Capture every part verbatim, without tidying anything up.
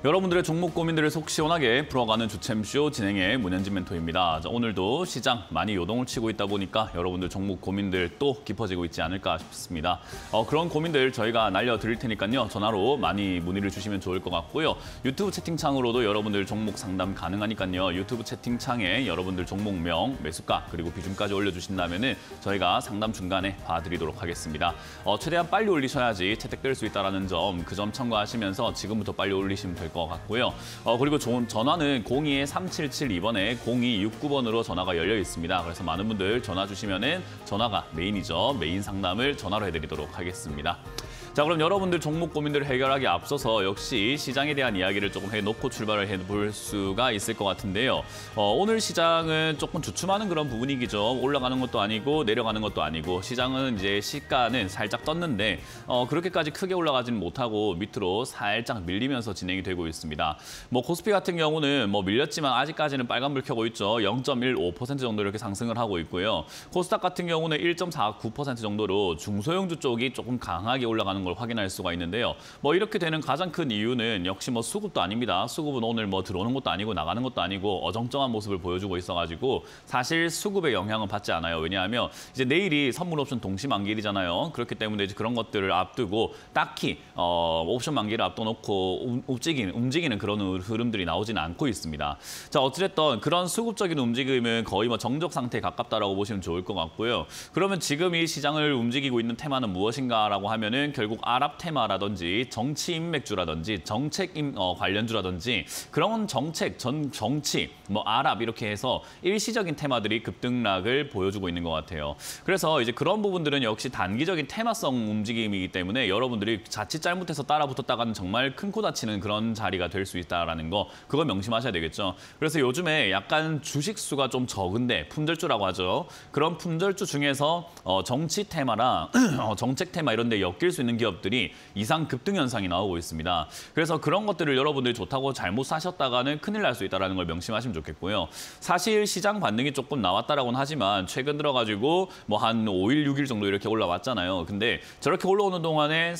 여러분들의 종목 고민들을 속 시원하게 풀어가는 주챔쇼 진행의 문현진 멘토입니다. 자, 오늘도 시장 많이 요동을 치고 있다 보니까 여러분들 종목 고민들 또 깊어지고 있지 않을까 싶습니다. 어, 그런 고민들 저희가 날려드릴 테니까요. 전화로 많이 문의를 주시면 좋을 것 같고요. 유튜브 채팅창으로도 여러분들 종목 상담 가능하니까요. 유튜브 채팅창에 여러분들 종목명, 매수가, 그리고 비중까지 올려주신다면 저희가 상담 중간에 봐드리도록 하겠습니다. 어, 최대한 빨리 올리셔야지 채택될 수 있다는 점, 그 점 참고하시면서 지금부터 빨리 올리시면 될 것 같고요. 어, 그리고 전화는 공이 삼칠칠이 번에 공이육구 번으로 전화가 열려 있습니다. 그래서 많은 분들 전화 주시면은 전화가 메인이죠. 메인 상담을 전화로 해드리도록 하겠습니다. 자, 그럼 여러분들 종목 고민들을 해결하기 앞서서 역시 시장에 대한 이야기를 조금 해놓고 출발을 해볼 수가 있을 것 같은데요. 어, 오늘 시장은 조금 주춤하는 그런 부분이죠. 올라가는 것도 아니고 내려가는 것도 아니고 시장은 이제 시가는 살짝 떴는데 어, 그렇게까지 크게 올라가지는 못하고 밑으로 살짝 밀리면서 진행이 되고 있습니다. 뭐 코스피 같은 경우는 뭐 밀렸지만 아직까지는 빨간불 켜고 있죠. 영 점 일오 퍼센트 정도 이렇게 상승을 하고 있고요. 코스닥 같은 경우는 일 점 사구 퍼센트 정도로 중소형주 쪽이 조금 강하게 올라가는 걸 확인할 수가 있는데요. 뭐 이렇게 되는 가장 큰 이유는 역시 뭐 수급도 아닙니다. 수급은 오늘 뭐 들어오는 것도 아니고 나가는 것도 아니고 어정쩡한 모습을 보여주고 있어가지고 사실 수급의 영향은 받지 않아요. 왜냐하면 이제 내일이 선물 옵션 동시 만기일이잖아요. 그렇기 때문에 이제 그런 것들을 앞두고 딱히 어, 옵션 만기를 앞둬놓고 움직이는, 움직이는 그런 흐름들이 나오지는 않고 있습니다. 자, 어찌됐든 그런 수급적인 움직임은 거의 뭐 정적 상태에 가깝다라고 보시면 좋을 것 같고요. 그러면 지금 이 시장을 움직이고 있는 테마는 무엇인가라고 하면은 결국 아랍 테마라든지 정치 인맥주라든지 정책 인, 어, 관련주라든지 그런 정책, 전 정치, 뭐 아랍 이렇게 해서 일시적인 테마들이 급등락을 보여주고 있는 것 같아요. 그래서 이제 그런 부분들은 역시 단기적인 테마성 움직임이기 때문에 여러분들이 자칫 잘못해서 따라붙었다가는 정말 큰 코 다치는 그런 자리가 될 수 있다라는 거, 그거 명심하셔야 되겠죠. 그래서 요즘에 약간 주식 수가 좀 적은데 품절주라고 하죠. 그런 품절주 중에서 어, 정치 테마랑 어, 정책 테마 이런 데 엮일 수 있는 기업들이 이상 급등 현상이 나오고 있습니다. 그래서 그런 것들을 여러분들이 좋다고 잘못 사셨다가는 큰일 날 수 있다는 걸 명심하시면 좋겠고요. 사실 시장 반등이 조금 나왔다라고는 하지만 최근 들어가지고 뭐 한 오 일, 육 일 정도 이렇게 올라왔잖아요. 근데 저렇게 올라오는 동안에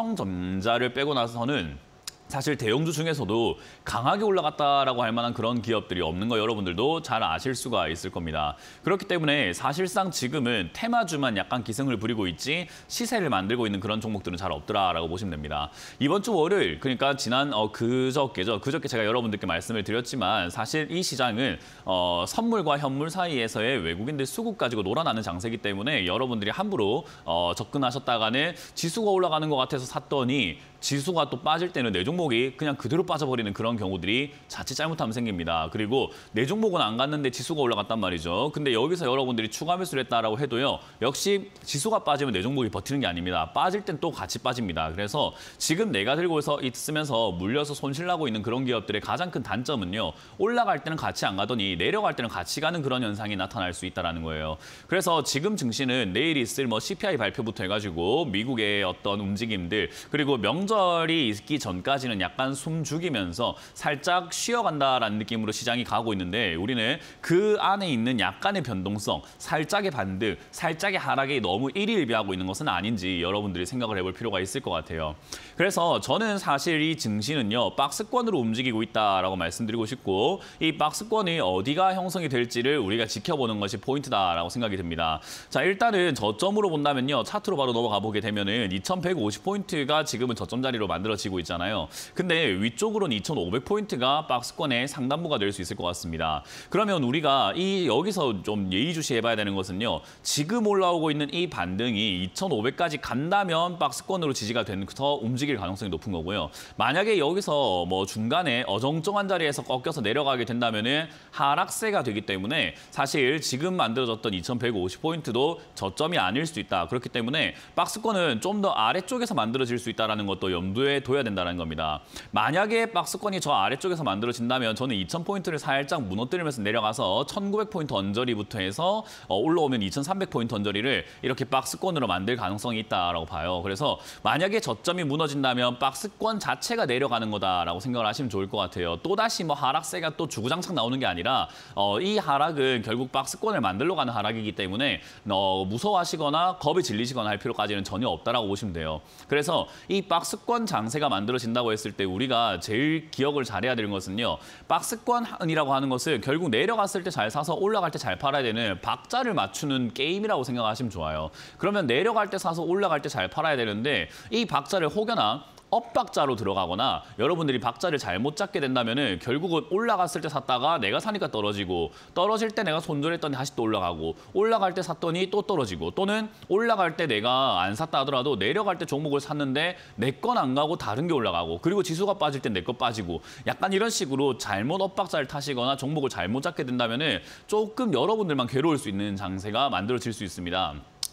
삼성전자를 빼고 나서는 사실 대형주 중에서도 강하게 올라갔다라고 할 만한 그런 기업들이 없는 거 여러분들도 잘 아실 수가 있을 겁니다. 그렇기 때문에 사실상 지금은 테마주만 약간 기승을 부리고 있지 시세를 만들고 있는 그런 종목들은 잘 없더라라고 보시면 됩니다. 이번 주 월요일, 그러니까 지난 어, 그저께죠. 그저께 제가 여러분들께 말씀을 드렸지만 사실 이 시장은 어, 선물과 현물 사이에서의 외국인들 수급 가지고 놀아나는 장세이기 때문에 여러분들이 함부로 어, 접근하셨다가는 지수가 올라가는 것 같아서 샀더니 지수가 또 빠질 때는 내 종목이 그냥 그대로 빠져버리는 그런 경우들이 자칫 잘못하면 생깁니다. 그리고 내 종목은 안 갔는데 지수가 올라갔단 말이죠. 근데 여기서 여러분들이 추가 매수를 했다라고 해도요. 역시 지수가 빠지면 내 종목이 버티는 게 아닙니다. 빠질 땐 또 같이 빠집니다. 그래서 지금 내가 들고 있으면서 물려서 손실나고 있는 그런 기업들의 가장 큰 단점은요. 올라갈 때는 같이 안 가더니 내려갈 때는 같이 가는 그런 현상이 나타날 수 있다는 거예요. 그래서 지금 증시는 내일 있을 뭐 씨피아이 발표부터 해가지고 미국의 어떤 움직임들 그리고 명 명절이 있기 전까지는 약간 숨 죽이면서 살짝 쉬어간다라는 느낌으로 시장이 가고 있는데 우리는 그 안에 있는 약간의 변동성, 살짝의 반등, 살짝의 하락이 너무 일희일비하고 있는 것은 아닌지 여러분들이 생각을 해볼 필요가 있을 것 같아요. 그래서 저는 사실 이 증시는요. 박스권으로 움직이고 있다라고 말씀드리고 싶고 이 박스권이 어디가 형성이 될지를 우리가 지켜보는 것이 포인트다라고 생각이 듭니다. 자, 일단은 저점으로 본다면요. 차트로 바로 넘어가 보게 되면은 이천백오십 포인트가 지금은 저점 자리로 만들어지고 있잖아요. 근데 위쪽으로는 이천오백 포인트가 박스권의 상단부가 될 수 있을 것 같습니다. 그러면 우리가 이 여기서 좀 예의주시해봐야 되는 것은요. 지금 올라오고 있는 이 반등이 이천오백까지 간다면 박스권으로 지지가 돼서 움직일 가능성이 높은 거고요. 만약에 여기서 뭐 중간에 어정쩡한 자리에서 꺾여서 내려가게 된다면은 하락세가 되기 때문에 사실 지금 만들어졌던 이천백오십 포인트도 저점이 아닐 수 있다. 그렇기 때문에 박스권은 좀 더 아래쪽에서 만들어질 수 있다는 것도 염두에 둬야 된다는 겁니다. 만약에 박스권이 저 아래쪽에서 만들어진다면 저는 이천 포인트를 살짝 무너뜨리면서 내려가서 천구백 포인트 언저리부터 해서 어, 올라오면 이천삼백 포인트 언저리를 이렇게 박스권으로 만들 가능성이 있다라고 봐요. 그래서 만약에 저점이 무너진다면 박스권 자체가 내려가는 거다라고 생각을 하시면 좋을 것 같아요. 또다시 뭐 하락세가 또 주구장창 나오는 게 아니라 어, 이 하락은 결국 박스권을 만들러 가는 하락이기 때문에 어, 무서워하시거나 겁에 질리시거나 할 필요까지는 전혀 없다라고 보시면 돼요. 그래서 이 박스 박스권 장세가 만들어진다고 했을 때 우리가 제일 기억을 잘해야 되는 것은요. 박스권이라고 하는 것은 결국 내려갔을 때 잘 사서 올라갈 때 잘 팔아야 되는 박자를 맞추는 게임이라고 생각하시면 좋아요. 그러면 내려갈 때 사서 올라갈 때 잘 팔아야 되는데 이 박자를 혹여나 엇박자로 들어가거나 여러분들이 박자를 잘못 잡게 된다면은 결국은 올라갔을 때 샀다가 내가 사니까 떨어지고 떨어질 때 내가 손절했더니 다시 또 올라가고 올라갈 때 샀더니 또 떨어지고 또는 올라갈 때 내가 안 샀다 하더라도 내려갈 때 종목을 샀는데 내 건 안 가고 다른 게 올라가고 그리고 지수가 빠질 때 내 거 빠지고 약간 이런 식으로 잘못 엇박자를 타시거나 종목을 잘못 잡게 된다면은 조금 여러분들만 괴로울 수 있는 장세가 만들어질 수 있습니다.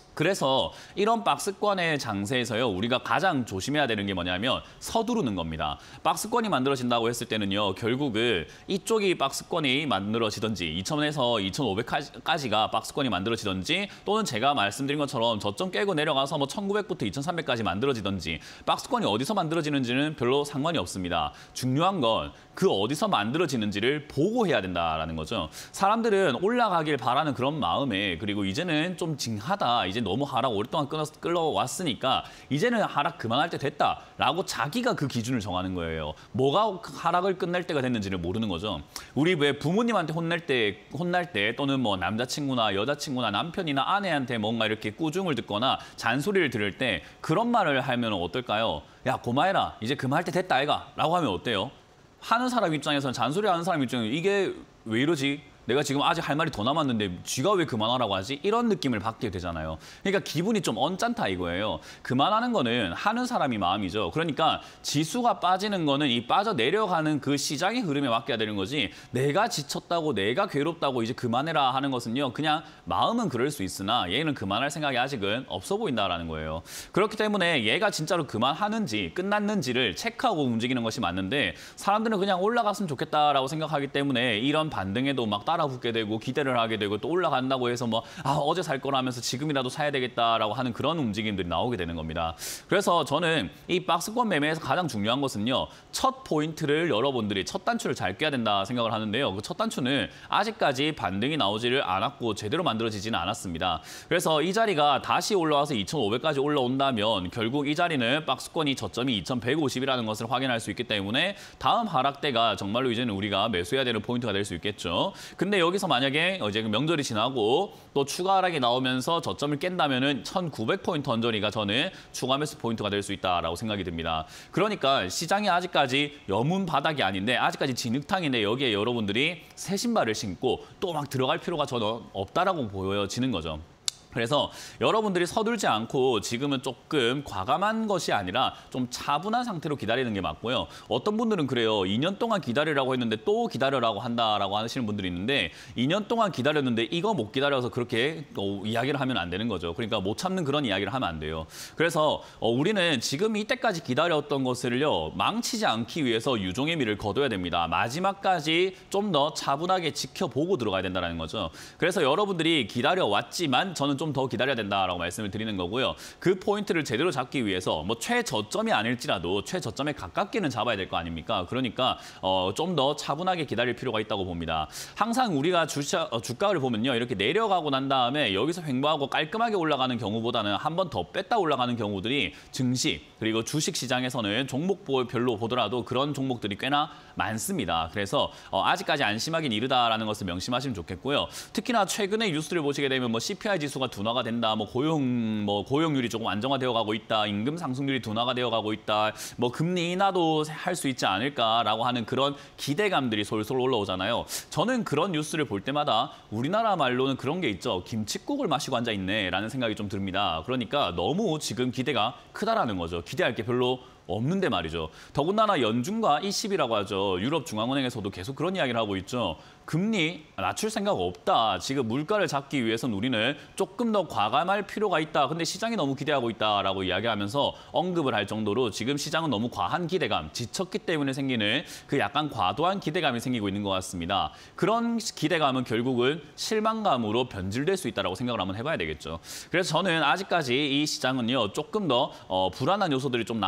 그래서 이런 박스권의 장세에서요, 우리가 가장 조심해야 되는 게 뭐냐면 서두르는 겁니다. 박스권이 만들어진다고 했을 때는요, 결국은 이쪽이 박스권이 만들어지든지 이천에서 이천오백까지가 박스권이 만들어지든지 또는 제가 말씀드린 것처럼 저점 깨고 내려가서 뭐 천구백부터 이천삼백까지 만들어지든지 박스권이 어디서 만들어지는지는 별로 상관이 없습니다. 중요한 건 그 어디서 만들어지는지를 보고 해야 된다라는 거죠. 사람들은 올라가길 바라는 그런 마음에 그리고 이제는 좀 징하다, 이제 너무 하락 오랫동안 끌어, 끌어왔으니까 이제는 하락 그만할 때 됐다라고 자기가 그 기준을 정하는 거예요. 뭐가 하락을 끝낼 때가 됐는지를 모르는 거죠. 우리 왜 부모님한테 혼낼 때, 혼날 때 또는 뭐 남자친구나 여자친구나 남편이나 아내한테 뭔가 이렇게 꾸중을 듣거나 잔소리를 들을 때 그런 말을 하면 어떨까요? 야, 고마해라. 이제 그만할 때 됐다, 아이가. 라고 하면 어때요? 하는 사람 입장에서는, 잔소리하는 사람 입장에서는 이게 왜 이러지? 내가 지금 아직 할 말이 더 남았는데 쥐가 왜 그만하라고 하지? 이런 느낌을 받게 되잖아요. 그러니까 기분이 좀 언짢다 이거예요. 그만하는 거는 하는 사람이 마음이죠. 그러니까 지수가 빠지는 거는 이 빠져 내려가는 그 시장의 흐름에 맡겨야 되는 거지, 내가 지쳤다고 내가 괴롭다고 이제 그만해라 하는 것은요, 그냥 마음은 그럴 수 있으나 얘는 그만할 생각이 아직은 없어 보인다라는 거예요. 그렇기 때문에 얘가 진짜로 그만하는지 끝났는지를 체크하고 움직이는 것이 맞는데 사람들은 그냥 올라갔으면 좋겠다라고 생각하기 때문에 이런 반등에도 막 따라붙게 되고 기대를 하게 되고 또 올라간다고 해서 뭐 아, 어제 살 거라면서 지금이라도 사야 되겠다라고 하는 그런 움직임들이 나오게 되는 겁니다. 그래서 저는 이 박스권 매매에서 가장 중요한 것은요, 첫 포인트를 여러분들이 첫 단추를 잘 껴야 된다 생각을 하는데요. 그 첫 단추는 아직까지 반등이 나오지를 않았고 제대로 만들어지지는 않았습니다. 그래서 이 자리가 다시 올라와서 이천오백까지 올라온다면 결국 이 자리는 박스권이 저점이 이천백오십이라는 것을 확인할 수 있기 때문에 다음 하락대가 정말로 이제는 우리가 매수해야 되는 포인트가 될 수 있겠죠. 근데 여기서 만약에 이제 명절이 지나고 또 추가 하락이 나오면서 저점을 깬다면은 천구백 포인트 언저리가 저는 추가 매수 포인트가 될 수 있다라고 생각이 듭니다. 그러니까 시장이 아직까지 여문 바닥이 아닌데 아직까지 진흙탕인데 여기에 여러분들이 새 신발을 신고 또 막 들어갈 필요가 저는 없다라고 보여지는 거죠. 그래서 여러분들이 서둘지 않고 지금은 조금 과감한 것이 아니라 좀 차분한 상태로 기다리는 게 맞고요. 어떤 분들은 그래요. 이 년 동안 기다리라고 했는데 또 기다려라고 한다라고 하시는 분들이 있는데 이 년 동안 기다렸는데 이거 못 기다려서 그렇게 어, 이야기를 하면 안 되는 거죠. 그러니까 못 참는 그런 이야기를 하면 안 돼요. 그래서 어, 우리는 지금 이때까지 기다렸던 것을요, 망치지 않기 위해서 유종의 미를 거둬야 됩니다. 마지막까지 좀 더 차분하게 지켜보고 들어가야 된다는 거죠. 그래서 여러분들이 기다려왔지만 저는 좀 좀 더 기다려야 된다라고 말씀을 드리는 거고요. 그 포인트를 제대로 잡기 위해서 뭐 최저점이 아닐지라도 최저점에 가깝게는 잡아야 될 거 아닙니까? 그러니까 어, 좀 더 차분하게 기다릴 필요가 있다고 봅니다. 항상 우리가 주차, 어, 주가를 보면요, 이렇게 내려가고 난 다음에 여기서 횡보하고 깔끔하게 올라가는 경우보다는 한 번 더 뺐다 올라가는 경우들이 증시 그리고 주식 시장에서는 종목별로 보더라도 그런 종목들이 꽤나 많습니다. 그래서 어, 아직까지 안심하긴 이르다라는 것을 명심하시면 좋겠고요. 특히나 최근에 뉴스를 보시게 되면 뭐 씨피아이 지수가 둔화가 된다, 뭐 고용 뭐 고용률이 조금 안정화되어 가고 있다, 임금 상승률이 둔화가 되어 가고 있다, 뭐 금리 인하도 할 수 있지 않을까라고 하는 그런 기대감들이 솔솔 올라오잖아요. 저는 그런 뉴스를 볼 때마다 우리나라 말로는 그런 게 있죠. 김칫국을 마시고 앉아 있네라는 생각이 좀 듭니다. 그러니까 너무 지금 기대가 크다라는 거죠. 기대할 게 별로 없는데 말이죠. 더군다나 연준과 이십이라고 하죠. 유럽중앙은행에서도 계속 그런 이야기를 하고 있죠. 금리 낮출 생각 없다. 지금 물가를 잡기 위해서는 우리는 조금 더 과감할 필요가 있다. 근데 시장이 너무 기대하고 있다라고 이야기하면서 언급을 할 정도로 지금 시장은 너무 과한 기대감, 지쳤기 때문에 생기는 그 약간 과도한 기대감이 생기고 있는 것 같습니다. 그런 기대감은 결국은 실망감으로 변질될 수 있다고 생각을 한번 해봐야 되겠죠. 그래서 저는 아직까지 이 시장은요, 조금 더 어, 불안한 요소들이 좀 남아있다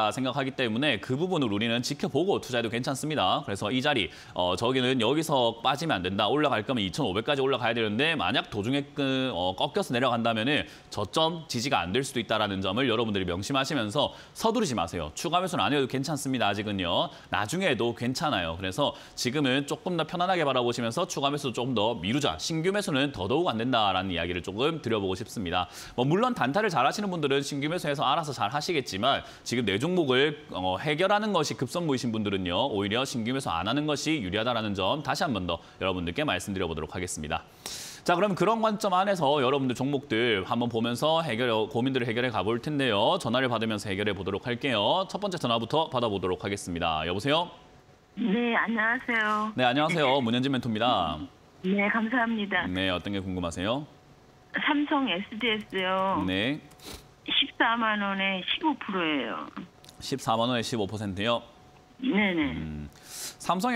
있다 생각하기 때문에 그 부분을 우리는 지켜보고 투자해도 괜찮습니다. 그래서 이 자리 어, 저기는 여기서 빠지면 안 된다. 올라갈 거면 이천오백까지 올라가야 되는데 만약 도중에 그, 어, 꺾여서 내려간다면은 저점 지지가 안 될 수도 있다라는 점을 여러분들이 명심하시면서 서두르지 마세요. 추가 매수는 안 해도 괜찮습니다. 아직은요. 나중에도 괜찮아요. 그래서 지금은 조금 더 편안하게 바라보시면서 추가 매수 조금 더 미루자. 신규 매수는 더더욱 안 된다라는 이야기를 조금 드려보고 싶습니다. 뭐 물론 단타를 잘 하시는 분들은 신규 매수해서 알아서 잘 하시겠지만 지금 내 종목을 어, 해결하는 것이 급선무이신 분들은요. 오히려 신규 매수 안 하는 것이 유리하다라는 점 다시 한 번 더 여러분들께 말씀드려보도록 하겠습니다. 자, 그럼 그런 관점 안에서 여러분들 종목들 한번 보면서 해결, 고민들을 해결해 가볼 텐데요. 전화를 받으면서 해결해 보도록 할게요. 첫 번째 전화부터 받아보도록 하겠습니다. 여보세요? 네, 안녕하세요. 네, 안녕하세요. 문현진 멘토입니다. 네, 감사합니다. 네, 어떤 게 궁금하세요? 삼성 에스디에스요. 네. 십사만 원에 십오 퍼센트예요. 십사만 원에 십오 퍼센트요? 네네. 음, 삼성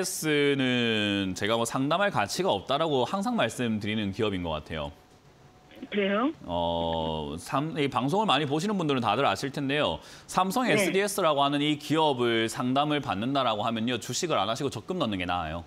에스디에스는 제가 뭐 상담할 가치가 없다라고 항상 말씀드리는 기업인 것 같아요. 그래요? 어, 삼, 이 방송을 많이 보시는 분들은 다들 아실 텐데요. 삼성 네. 에스디에스라고 하는 이 기업을 상담을 받는다라고 하면요. 주식을 안 하시고 적금 넣는 게 나아요.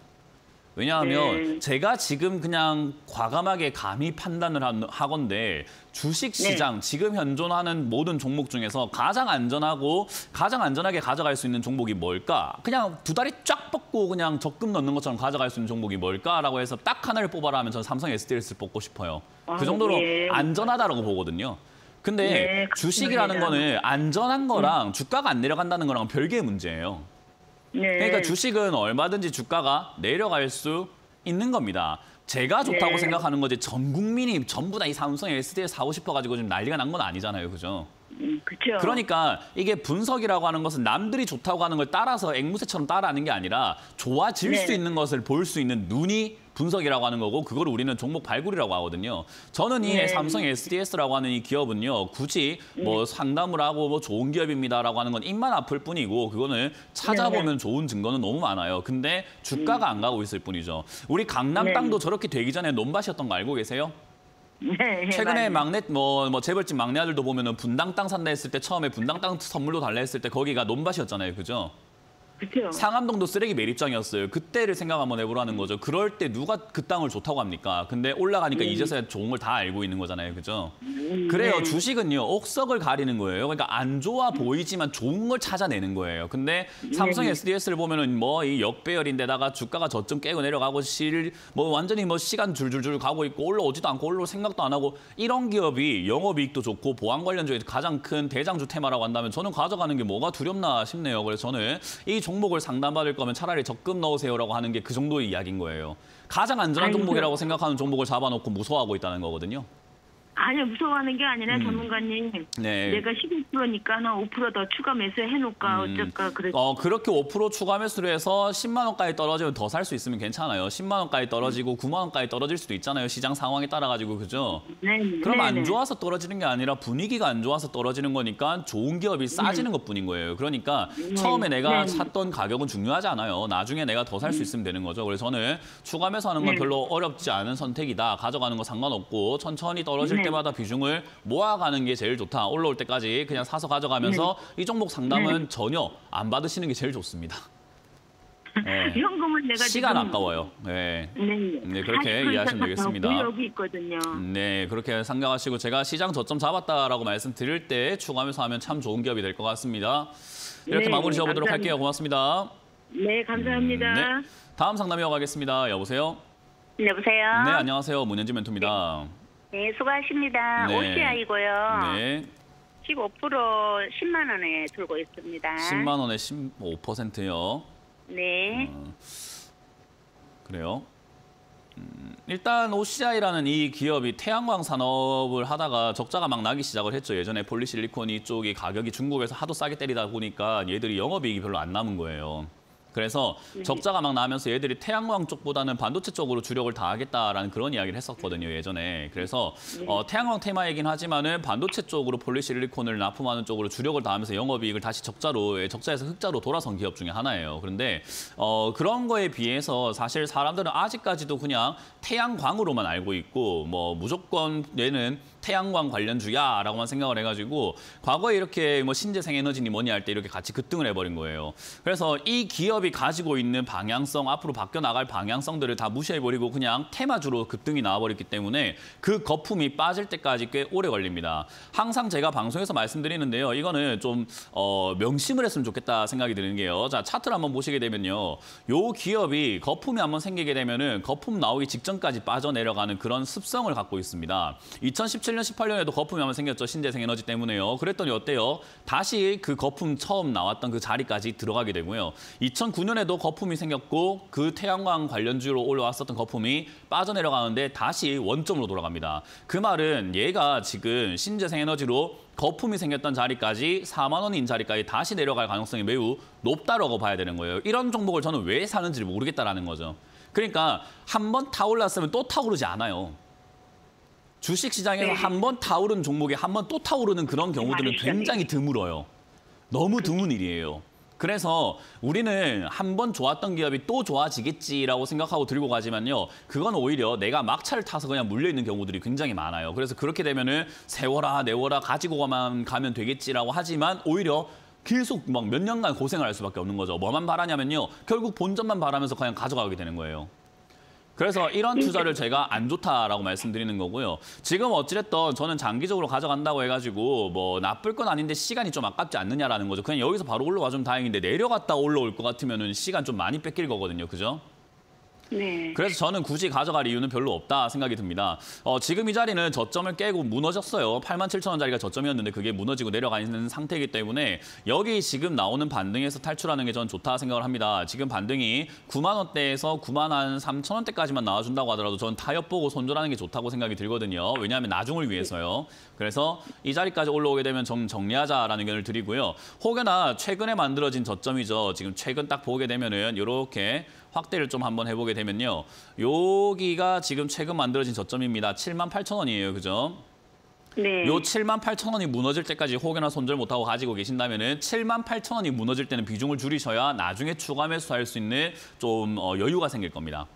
왜냐하면 네. 제가 지금 그냥 과감하게 감히 판단을 한- 하건데 주식 시장 지금 현존하는 모든 종목 중에서 가장 안전하고 가장 안전하게 가져갈 수 있는 종목이 뭘까? 그냥 두 다리 쫙 뻗고 그냥 적금 넣는 것처럼 가져갈 수 있는 종목이 뭘까라고 해서 딱 하나를 뽑아라 하면 저는 삼성 에스디에스를 뽑고 싶어요. 아, 그 정도로 예. 안전하다라고 보거든요. 근데 네, 주식이라는 감사합니다. 거는 안전한 거랑 주가가 안 내려간다는 거랑 별개의 문제예요. 네. 그러니까 주식은 얼마든지 주가가 내려갈 수 있는 겁니다. 제가 좋다고 네. 생각하는 거지 전 국민이 전부 다 이 삼성 에스디에스 사고 싶어가지고 지금 난리가 난 건 아니잖아요. 그죠? 음, 그렇죠. 그러니까 이게 분석이라고 하는 것은 남들이 좋다고 하는 걸 따라서 앵무새처럼 따라하는 게 아니라 좋아질 네. 수 있는 것을 볼 수 있는 눈이 분석이라고 하는 거고 그걸 우리는 종목 발굴이라고 하거든요. 저는 이 네. 삼성 에스디에스라고 하는 이 기업은요. 굳이 뭐 상담을 하고 뭐 좋은 기업입니다라고 하는 건 입만 아플 뿐이고 그거는 찾아보면 좋은 증거는 너무 많아요. 근데 주가가 안 가고 있을 뿐이죠. 우리 강남 네. 땅도 저렇게 되기 전에 논밭이었던 거 알고 계세요? 네, 최근에 맞아요. 막내 뭐, 뭐 재벌집 막내 아들도 보면은 분당 땅 산다 했을 때 처음에 분당 땅 선물로 달라 했을 때 거기가 논밭이었잖아요. 그죠? 그렇죠. 상암동도 쓰레기 매립장이었어요. 그때를 생각 한번 해보라는 거죠. 그럴 때 누가 그 땅을 좋다고 합니까? 근데 올라가니까 이제서야 좋은 걸 다 알고 있는 거잖아요. 그죠? 그래요. 네. 주식은요. 옥석을 가리는 거예요. 그러니까 안 좋아 보이지만 좋은 걸 찾아내는 거예요. 근데 삼성 네. 에스디에스를 보면은 뭐 이 역배열인데다가 주가가 저점 깨고 내려가고 실 뭐 완전히 뭐 시간 줄줄줄 가고 있고 올라오지도 않고 올라올 생각도 안 하고 이런 기업이 영업이익도 좋고 보안 관련 중에 가장 큰 대장주 테마라고 한다면 저는 가져가는 게 뭐가 두렵나 싶네요. 그래서 저는 이 종목을 상담받을 거면 차라리 적금 넣으세요라고 하는 게 그 정도의 이야기인 거예요. 가장 안전한 아이고. 종목이라고 생각하는 종목을 잡아놓고 무서워하고 있다는 거거든요. 아니요, 무서워하는 게 아니라 전문가님. 네. 내가 십오 퍼센트니까 한 오 퍼센트 더 추가 매수해놓을까 음. 어쩔까 그랬. 어, 그렇게 오 퍼센트 추가 매수를 해서 십만 원까지 떨어지면 더 살 수 있으면 괜찮아요. 십만 원까지 떨어지고 구만 원까지 떨어질 수도 있잖아요. 시장 상황에 따라 가지고 그죠? 네. 그럼 네, 안 네. 좋아서 떨어지는 게 아니라 분위기가 안 좋아서 떨어지는 거니까 좋은 기업이 싸지는 것뿐인 거예요. 그러니까 처음에 내가 네. 샀던 가격은 중요하지 않아요. 나중에 내가 더 살 수 있으면 되는 거죠. 그래서 저는 추가 매수하는 건 네. 별로 어렵지 않은 선택이다. 가져가는 거 상관없고 천천히 떨어질 네. 때마다 비중을 모아가는 게 제일 좋다. 올라올 때까지 그냥 사서 가져가면서 이 종목 상담은 전혀 안 받으시는 게 제일 좋습니다. 네. 현금을 내가 시간 지금 아까워요. 네. 네, 네, 그렇게 사십 퍼센트 이해하시면 되겠습니다. 더 여기 있거든요. 네, 그렇게 생각하시고 제가 시장 저점 잡았다라고 말씀드릴 때 추가하면서 하면 참 좋은 기업이 될 것 같습니다. 이렇게 네, 마무리 지어보도록 감사합니다. 할게요. 고맙습니다. 네, 감사합니다. 네, 다음 상담 이어가겠습니다. 여보세요? 여보세요? 네, 안녕하세요. 문현지 멘토입니다. 네, 수고하십니다. 네. 오시아이고요. 네, 십오 퍼센트 십만 원에 들고 있습니다. 십만 원에 십오 퍼센트요. 네. 그래요. 음, 일단 오씨아이라는 이 기업이 태양광 산업을 하다가 적자가 막 나기 시작을 했죠. 예전에 폴리실리콘 이쪽이 가격이 중국에서 하도 싸게 때리다 보니까 얘들이 영업이익이 별로 안 남은 거예요. 그래서 적자가 막 나면서 얘들이 태양광 쪽보다는 반도체 쪽으로 주력을 다 하겠다라는 그런 이야기를 했었거든요, 예전에. 그래서 어, 태양광 테마이긴 하지만은 반도체 쪽으로 폴리실리콘을 납품하는 쪽으로 주력을 다하면서 영업이익을 다시 적자로, 적자에서 흑자로 돌아선 기업 중에 하나예요. 그런데 어, 그런 거에 비해서 사실 사람들은 아직까지도 그냥 태양광으로만 알고 있고 뭐 무조건 얘는 태양광 관련주야라고만 생각을 해가지고 과거에 이렇게 뭐 신재생에너지니 뭐니 할 때 이렇게 같이 급등을 해버린 거예요. 그래서 이 기업이 가지고 있는 방향성, 앞으로 바뀌어 나갈 방향성들을 다 무시해버리고 그냥 테마주로 급등이 나와버렸기 때문에 그 거품이 빠질 때까지 꽤 오래 걸립니다. 항상 제가 방송에서 말씀드리는데요. 이거는 좀 어, 명심을 했으면 좋겠다 생각이 드는 게요. 자, 차트를 한번 보시게 되면요. 요 기업이 거품이 한번 생기게 되면은 거품 나오기 직전까지 빠져내려가는 그런 습성을 갖고 있습니다. 이천십칠 년, 십팔 년에도 거품이 한번 생겼죠. 신재생에너지 때문에요. 그랬더니 어때요? 다시 그 거품 처음 나왔던 그 자리까지 들어가게 되고요. 이천구 년에도 거품이 생겼고 그 태양광 관련주로 올라왔었던 거품이 빠져내려가는데 다시 원점으로 돌아갑니다. 그 말은 얘가 지금 신재생에너지로 거품이 생겼던 자리까지 사만 원인 자리까지 다시 내려갈 가능성이 매우 높다라고 봐야 되는 거예요. 이런 종목을 저는 왜 사는지 모르겠다라는 거죠. 그러니까 한 번 타올랐으면 또 타오르지 않아요. 주식시장에서 네. 한 번 타오른 종목이 한 번 또 타오르는 그런 경우들은 굉장히 드물어요. 너무 드문 일이에요. 그래서 우리는 한 번 좋았던 기업이 또 좋아지겠지라고 생각하고 들고 가지만요. 그건 오히려 내가 막차를 타서 그냥 물려있는 경우들이 굉장히 많아요. 그래서 그렇게 되면은 세워라 내워라 가지고만 가면 되겠지라고 하지만 오히려 계속 막 몇 년간 고생을 할 수밖에 없는 거죠. 뭐만 바라냐면요. 결국 본전만 바라면서 그냥 가져가게 되는 거예요. 그래서 이런 투자를 제가 안 좋다라고 말씀드리는 거고요. 지금 어찌됐든 저는 장기적으로 가져간다고 해가지고 뭐 나쁠 건 아닌데 시간이 좀 아깝지 않느냐라는 거죠. 그냥 여기서 바로 올라와 좀 다행인데 내려갔다 올라올 것 같으면은 시간 좀 많이 뺏길 거거든요. 그죠? 네. 그래서 저는 굳이 가져갈 이유는 별로 없다 생각이 듭니다. 어, 지금 이 자리는 저점을 깨고 무너졌어요. 팔만 칠천 원짜리가 저점이었는데 그게 무너지고 내려가 있는 상태이기 때문에 여기 지금 나오는 반등에서 탈출하는 게 저는 좋다 생각을 합니다. 지금 반등이 구만 원대에서 구만 한 삼천 원대까지만 나와준다고 하더라도 저는 타협 보고 손절하는 게 좋다고 생각이 들거든요. 왜냐하면 나중을 위해서요. 그래서 이 자리까지 올라오게 되면 좀 정리하자라는 의견을 드리고요. 혹여나 최근에 만들어진 저점이죠. 지금 최근 딱 보게 되면은 이렇게 확대를 좀 한번 해보게 되면요. 여기가 지금 최근 만들어진 저점입니다. 칠만 팔천 원이에요. 그죠? 네. 요 칠만 팔천 원이 무너질 때까지 혹여나 손절 못하고 가지고 계신다면은 칠만 팔천 원이 무너질 때는 비중을 줄이셔야 나중에 추가 매수할 수 있는 좀 어, 여유가 생길 겁니다.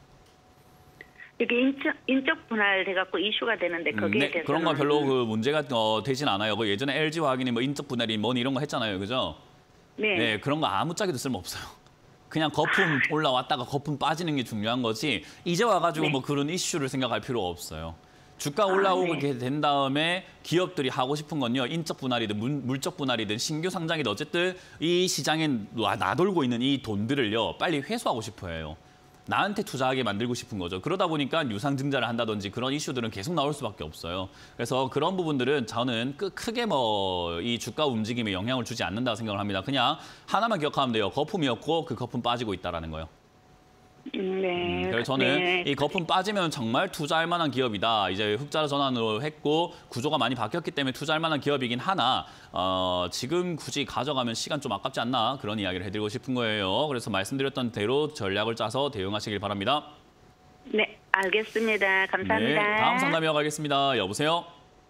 이게 인적, 인적 분할 돼갖고 이슈가 되는데 거기에 네, 대해서 그런 건 별로 그 문제가 어, 되진 않아요. 그 예전에 엘지화학이니 뭐 인적 분할이 뭐니 이런 거 했잖아요. 그죠? 네. 네, 그런 거 아무짝에도 쓸모없어요. 그냥 거품 올라왔다가 거품 빠지는 게 중요한 거지 이제 와가지고 네. 뭐 그런 이슈를 생각할 필요가 없어요. 주가 올라오게 아, 네. 된 다음에 기업들이 하고 싶은 건요. 인적 분할이든 물, 물적 분할이든 신규 상장이든 어쨌든 이 시장에 나돌고 있는 이 돈들을요. 빨리 회수하고 싶어 해요. 나한테 투자하게 만들고 싶은 거죠. 그러다 보니까 유상증자를 한다든지 그런 이슈들은 계속 나올 수밖에 없어요. 그래서 그런 부분들은 저는 크게 뭐 이 주가 움직임에 영향을 주지 않는다고 생각을 합니다. 그냥 하나만 기억하면 돼요. 거품이었고 그 거품 빠지고 있다는 거예요. 네. 음, 그래서 저는 네. 이 거품 빠지면 정말 투자할 만한 기업이다. 이제 흑자 전환으로 했고 구조가 많이 바뀌었기 때문에 투자할 만한 기업이긴 하나 어, 지금 굳이 가져가면 시간 좀 아깝지 않나 그런 이야기를 해드리고 싶은 거예요. 그래서 말씀드렸던 대로 전략을 짜서 대응하시길 바랍니다. 네, 알겠습니다. 감사합니다. 네, 다음 상담 이어가겠습니다. 여보세요?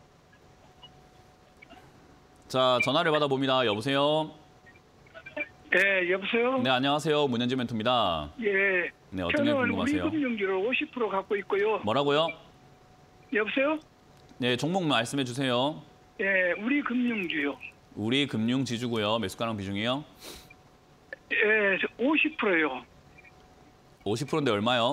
자, 전화를 받아봅니다. 여보세요? 네, 여보세요? 네, 안녕하세요. 문현지 멘토입니다. 예. 네, 어떤 게 저는 궁금하세요? 우리금융주를 오십 퍼센트 갖고 있고요. 뭐라고요? 여보세요? 네, 종목 말씀해 주세요. 예, 우리금융주요. 우리 금융 지주고요. 매수가랑 비중이요? 예, 오십 퍼센트요. 오십 퍼센트인데 얼마요?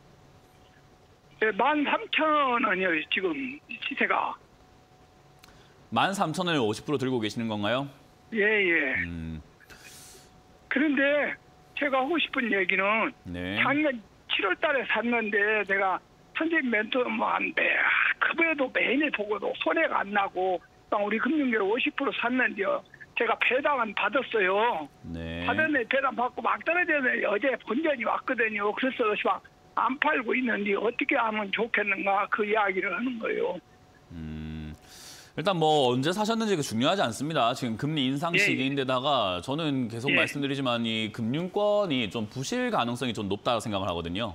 예, 만 삼천 원이요, 지금 시세가. 만 삼천 원을 오십 퍼센트 들고 계시는 건가요? 예, 예. 음, 그런데 제가 하고 싶은 얘기는 네. 작년 칠월 달에 샀는데 내가 선생님 멘토만 매, 급여도 매일 보고도 손해가 안 나고 우리 금융계로 오십 퍼센트 샀는데요. 제가 배당은 받았어요. 네. 받았는데 배당 받고 막 떨어졌는데 어제 본전이 왔거든요. 그래서 막 안 팔고 있는데 어떻게 하면 좋겠는가 그 이야기를 하는 거예요. 음, 일단 뭐 언제 사셨는지가 중요하지 않습니다. 지금 금리 인상 예, 예. 시기인데다가 저는 계속 예. 말씀드리지만 이 금융권이 좀 부실 가능성이 좀 높다고 생각을 하거든요.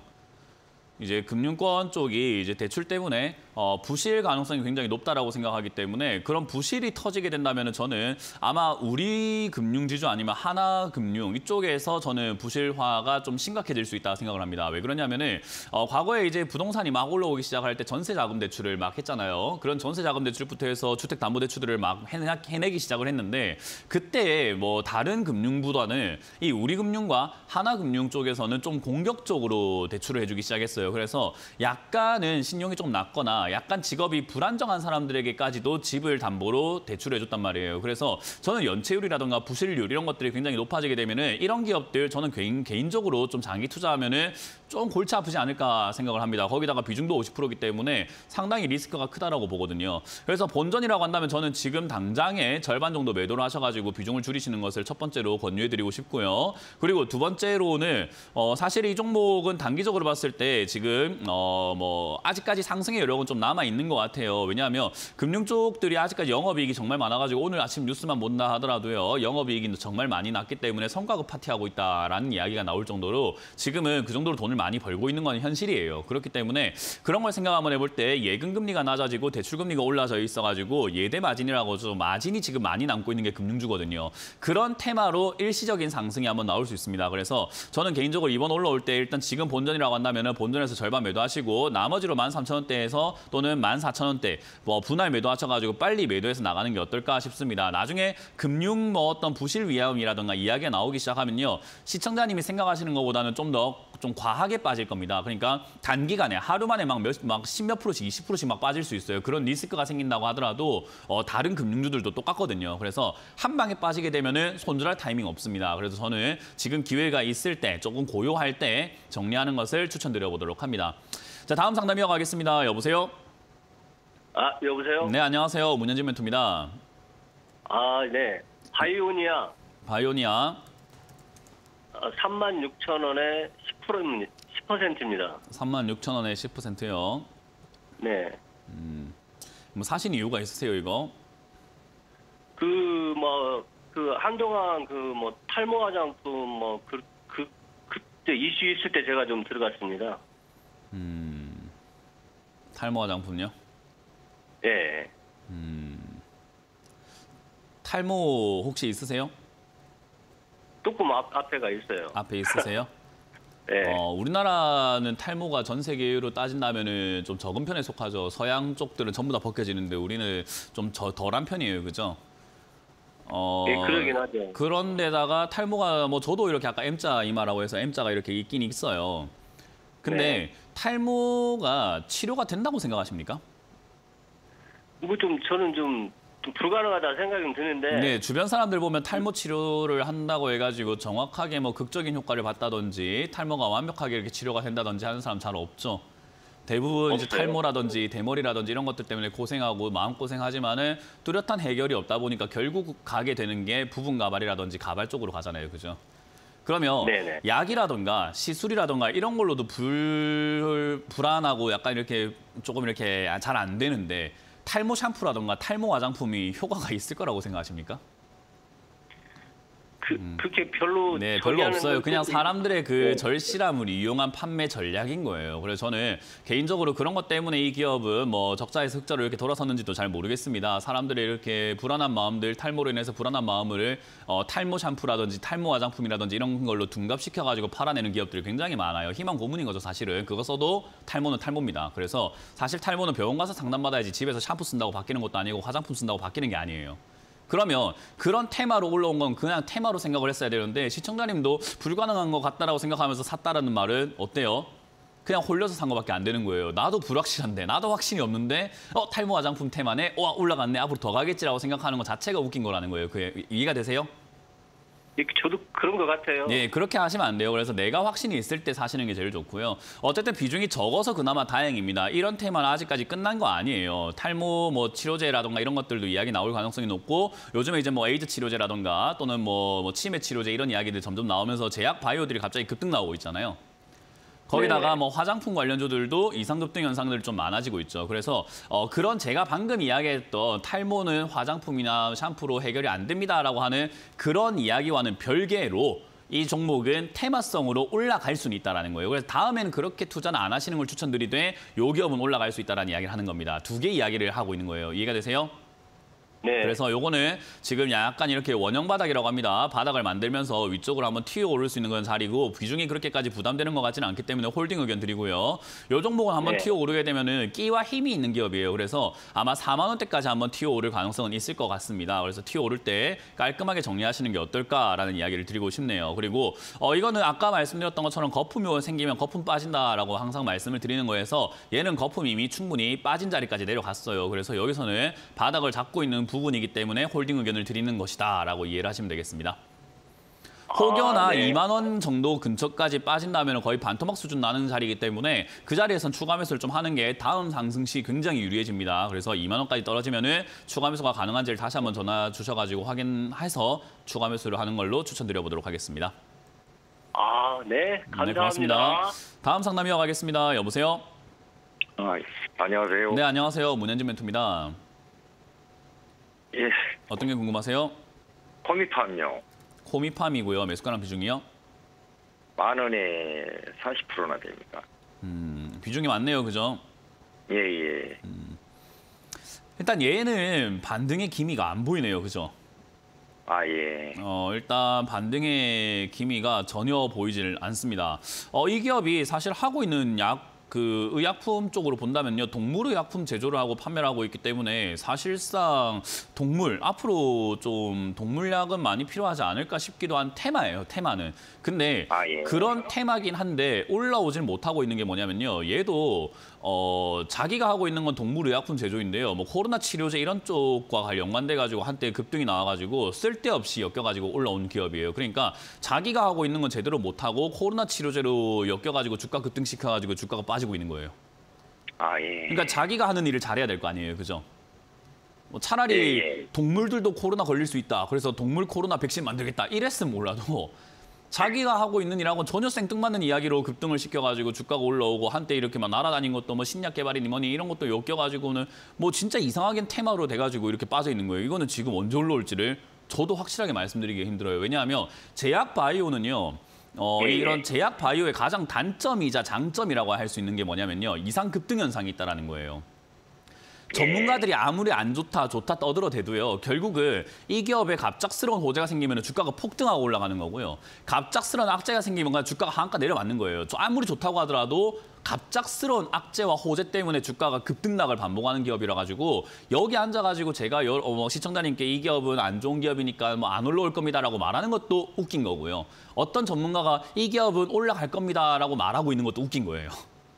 이제 금융권 쪽이 이제 대출 때문에 어, 부실 가능성이 굉장히 높다라고 생각하기 때문에 그런 부실이 터지게 된다면 저는 아마 우리 금융지주 아니면 하나금융 이쪽에서 저는 부실화가 좀 심각해질 수 있다고 생각을 합니다. 왜 그러냐면은 어, 과거에 이제 부동산이 막 올라오기 시작할 때 전세자금 대출을 막 했잖아요. 그런 전세자금 대출부터 해서 주택담보대출을 막 해내, 해내기 시작을 했는데 그때 뭐 다른 금융보다는 이 우리금융과 하나금융 쪽에서는 좀 공격적으로 대출을 해주기 시작했어요. 그래서 약간은 신용이 좀 낮거나 약간 직업이 불안정한 사람들에게까지도 집을 담보로 대출해줬단 말이에요. 그래서 저는 연체율이라든가 부실률 이런 것들이 굉장히 높아지게 되면은 이런 기업들 저는 개인, 개인적으로 좀 장기 투자하면은 좀 골치 아프지 않을까 생각을 합니다. 거기다가 비중도 오십 퍼센트이기 때문에 상당히 리스크가 크다라고 보거든요. 그래서 본전이라고 한다면 저는 지금 당장에 절반 정도 매도를 하셔가지고 비중을 줄이시는 것을 첫 번째로 권유해드리고 싶고요. 그리고 두 번째로는 어, 사실 이 종목은 단기적으로 봤을 때 지금 어, 뭐 아직까지 상승의 여력은 좀 남아 있는 것 같아요. 왜냐하면 금융 쪽들이 아직까지 영업이익이 정말 많아가지고 오늘 아침 뉴스만 본다 하더라도요. 영업이익이 정말 많이 났기 때문에 성과급 파티하고 있다라는 이야기가 나올 정도로 지금은 그 정도로 돈을 많이 벌고 있는 건 현실이에요. 그렇기 때문에 그런 걸 생각 한번 해볼 때 예금 금리가 낮아지고 대출 금리가 올라져 있어가지고 예대 마진이라고 좀 마진이 지금 많이 남고 있는 게 금융주거든요. 그런 테마로 일시적인 상승이 한번 나올 수 있습니다. 그래서 저는 개인적으로 이번 올라올 때 일단 지금 본전이라고 한다면 본전에서 절반 매도하시고 나머지로 만 삼천 원대에서 또는 만 사천 원대 뭐 분할 매도하셔가지고 빨리 매도해서 나가는 게 어떨까 싶습니다. 나중에 금융 뭐 어떤 부실 위험이라든가 이야기가 나오기 시작하면요. 시청자님이 생각하시는 것보다는 좀 더 좀 과하게 빠질 겁니다. 그러니까 단기간에 하루 만에 막 몇, 막 십몇 프로씩, 이십 프로씩 막 빠질 수 있어요. 그런 리스크가 생긴다고 하더라도 어, 다른 금융주들도 똑같거든요. 그래서 한 방에 빠지게 되면은 손절할 타이밍 없습니다. 그래서 저는 지금 기회가 있을 때 조금 고요할 때 정리하는 것을 추천드려보도록 합니다. 자, 다음 상담 이어가겠습니다. 여보세요? 아, 여보세요? 네, 안녕하세요. 문현진 멘토입니다. 아, 네. 바이오니아 바이오니아 어, 삼만 육천 원에 십 퍼센트입니다. 십 퍼센트입니다. 삼만 육천 원에 십 퍼센트요. 네. 뭐 사신 이유가 있으세요, 이거? 그, 뭐, 그, 한동안 그, 뭐, 탈모 화장품, 뭐, 그, 그, 그때 이슈 있을 때 제가 좀 들어갔습니다. 음, 탈모 화장품요? 예. 탈모 혹시 있으세요? 조금 앞, 앞에가 있어요. 앞에 있으세요? 예. 어, 우리나라는 탈모가 전 세계로 따진다면은 좀 적은 편에 속하죠. 서양 쪽들은 전부 다 벗겨지는데 우리는 좀 저, 덜한 편이에요, 그죠? 어, 예, 그러긴 하죠. 그런데다가 탈모가 뭐 저도 이렇게 아까 M자 이마라고 해서 M자가 이렇게 있긴 있어요. 근데 네. 탈모가 치료가 된다고 생각하십니까? 뭐 좀, 저는 좀, 좀 불가능하다 생각이 드는데. 네, 주변 사람들 보면 탈모 치료를 한다고 해가지고 정확하게 뭐 극적인 효과를 봤다든지 탈모가 완벽하게 이렇게 치료가 된다든지 하는 사람 잘 없죠. 대부분 이제 없어요. 탈모라든지 대머리라든지 이런 것들 때문에 고생하고 마음고생하지만은 뚜렷한 해결이 없다 보니까 결국 가게 되는 게 부분 가발이라든지 가발 쪽으로 가잖아요. 그죠? 그러면 네네. 약이라든가 시술이라든가 이런 걸로도 불, 불안하고 약간 이렇게 조금 이렇게 잘 안 되는데 탈모 샴푸라든가 탈모 화장품이 효과가 있을 거라고 생각하십니까? 그, 그렇게 별로. 네, 별로 저기하는 없어요. 건 그냥 좀- 사람들의 그 네. 절실함을 이용한 판매 전략인 거예요. 그래서 저는 개인적으로 그런 것 때문에 이 기업은 뭐 적자에서 흑자로 이렇게 돌아섰는지도 잘 모르겠습니다. 사람들의 이렇게 불안한 마음들, 탈모로 인해서 불안한 마음을 어, 탈모 샴푸라든지 탈모 화장품이라든지 이런 걸로 둔갑시켜가지고 팔아내는 기업들이 굉장히 많아요. 희망 고문인 거죠, 사실은. 그거 써도 탈모는 탈모입니다. 그래서 사실 탈모는 병원 가서 상담받아야지 집에서 샴푸 쓴다고 바뀌는 것도 아니고 화장품 쓴다고 바뀌는 게 아니에요. 그러면 그런 테마로 올라온 건 그냥 테마로 생각을 했어야 되는데 시청자님도 불가능한 것 같다라고 생각하면서 샀다라는 말은 어때요? 그냥 홀려서 산 거밖에 안 되는 거예요. 나도 불확실한데, 나도 확신이 없는데 어 탈모 화장품 테마네, 와 올라갔네, 앞으로 더 가겠지라고 생각하는 것 자체가 웃긴 거라는 거예요. 그 이해가 되세요? 예, 저도 그런 것 같아요. 예, 그렇게 하시면 안 돼요. 그래서 내가 확신이 있을 때 사시는 게 제일 좋고요. 어쨌든 비중이 적어서 그나마 다행입니다. 이런 테마는 아직까지 끝난 거 아니에요. 탈모 뭐 치료제라든가 이런 것들도 이야기 나올 가능성이 높고 요즘에 이제 뭐 에이즈 치료제라든가 또는 뭐, 뭐 치매 치료제 이런 이야기들 점점 나오면서 제약 바이오들이 갑자기 급등 나오고 있잖아요. 거기다가 네. 뭐 화장품 관련주들도 이상급등 현상들이 좀 많아지고 있죠. 그래서 어, 그런 제가 방금 이야기했던 탈모는 화장품이나 샴푸로 해결이 안 됩니다라고 하는 그런 이야기와는 별개로 이 종목은 테마성으로 올라갈 수는 있다는 거예요. 그래서 다음에는 그렇게 투자는 안 하시는 걸 추천드리되 요 기업은 올라갈 수 있다는 이야기를 하는 겁니다. 두 개 이야기를 하고 있는 거예요. 이해가 되세요? 네. 그래서 요거는 지금 약간 이렇게 원형 바닥이라고 합니다. 바닥을 만들면서 위쪽으로 한번 튀어 오를 수 있는 건 자리고 비중이 그렇게까지 부담되는 것 같지는 않기 때문에 홀딩 의견 드리고요. 요 종목은 한번 네. 튀어 오르게 되면은 끼와 힘이 있는 기업이에요. 그래서 아마 사만 원대까지 한번 튀어 오를 가능성은 있을 것 같습니다. 그래서 튀어 오를 때 깔끔하게 정리하시는 게 어떨까라는 이야기를 드리고 싶네요. 그리고 어 이거는 아까 말씀드렸던 것처럼 거품이 생기면 거품 빠진다라고 항상 말씀을 드리는 거여서 얘는 거품이 이미 충분히 빠진 자리까지 내려갔어요. 그래서 여기서는 바닥을 잡고 있는 부분이기 때문에 홀딩 의견을 드리는 것이다라고 이해를 하시면 되겠습니다. 혹여나 아, 네. 이만 원 정도 근처까지 빠진다면 거의 반토막 수준 나는 자리이기 때문에 그 자리에선 추가 매수를 좀 하는 게 다음 상승 시 굉장히 유리해집니다. 그래서 이만 원까지 떨어지면은 추가 매수가 가능한지를 다시 한번 전화 주셔가지고 확인해서 추가 매수를 하는 걸로 추천드려보도록 하겠습니다. 아, 네. 네, 감사합니다. 고맙습니다. 다음 상담 이어가겠습니다. 여보세요? 아, 안녕하세요. 네, 안녕하세요. 문현진 멘토입니다. 예, 어떤 게 궁금하세요? 코미팜요. 코미팜이고요. 매수가랑 비중이요? 만 원에 사십 퍼센트나 됩니다. 음, 비중이 많네요. 그죠? 예, 예. 일단 얘는 반등의 기미가 안 보이네요. 그죠? 아, 예. 어, 일단 반등의 기미가 전혀 보이질 않습니다. 어, 이 기업이 사실 하고 있는 약, 그 의약품 쪽으로 본다면요. 동물의약품 제조를 하고 판매를 하고 있기 때문에 사실상 동물, 앞으로 좀 동물약은 많이 필요하지 않을까 싶기도 한 테마예요. 테마는. 근데 아, 예. 그런 테마긴 한데 올라오질 못하고 있는 게 뭐냐면요. 얘도 어, 자기가 하고 있는 건 동물의약품 제조인데요. 뭐 코로나 치료제 이런 쪽과 연관돼 가지고 한때 급등이 나와가지고 쓸데없이 엮여가지고 올라온 기업이에요. 그러니까 자기가 하고 있는 건 제대로 못하고 코로나 치료제로 엮여가지고 주가 급등시켜가지고 주가가 빠지고 있는 거예요. 아, 예. 그러니까 자기가 하는 일을 잘해야 될 거 아니에요. 그죠? 뭐 차라리 예, 예. 동물들도 코로나 걸릴 수 있다. 그래서 동물 코로나 백신 만들겠다. 이랬으면 몰라도 자기가 하고 있는 일하고 전혀 생뚱맞는 이야기로 급등을 시켜가지고 주가가 올라오고 한때 이렇게 막 날아다닌 것도 뭐 신약 개발이니 뭐니 이런 것도 엮여가지고는 뭐 진짜 이상하게 테마로 돼가지고 이렇게 빠져 있는 거예요. 이거는 지금 언제 올라올지를 저도 확실하게 말씀드리기 힘들어요. 왜냐하면 제약 바이오는요. 어, 예, 예. 이런 제약 바이오의 가장 단점이자 장점이라고 할 수 있는 게 뭐냐면요. 이상 급등 현상이 있다는 거예요. 전문가들이 아무리 안 좋다 좋다 떠들어대도요. 결국은 이 기업에 갑작스러운 호재가 생기면 주가가 폭등하고 올라가는 거고요. 갑작스러운 악재가 생기면 주가가 하한가 내려맞는 거예요. 아무리 좋다고 하더라도 갑작스러운 악재와 호재 때문에 주가가 급등락을 반복하는 기업이라 가지고 여기 앉아가지고 제가 여, 어, 시청자님께 이 기업은 안 좋은 기업이니까 뭐 안 올라올 겁니다라고 말하는 것도 웃긴 거고요. 어떤 전문가가 이 기업은 올라갈 겁니다라고 말하고 있는 것도 웃긴 거예요.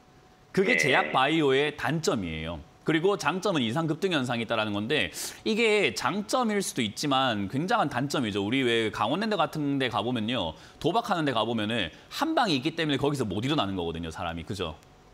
그게 네. 제약 바이오의 단점이에요. 그리고 장점은 이상 급등 현상이 있다는 건데 이게 장점일 수도 있지만 굉장한 단점이죠. 우리 왜 강원랜드 같은 데 가보면요. 도박하는 데 가보면은 한 방이 있기 때문에 거기서 못 일어나는 거거든요. 사람이. 그죠?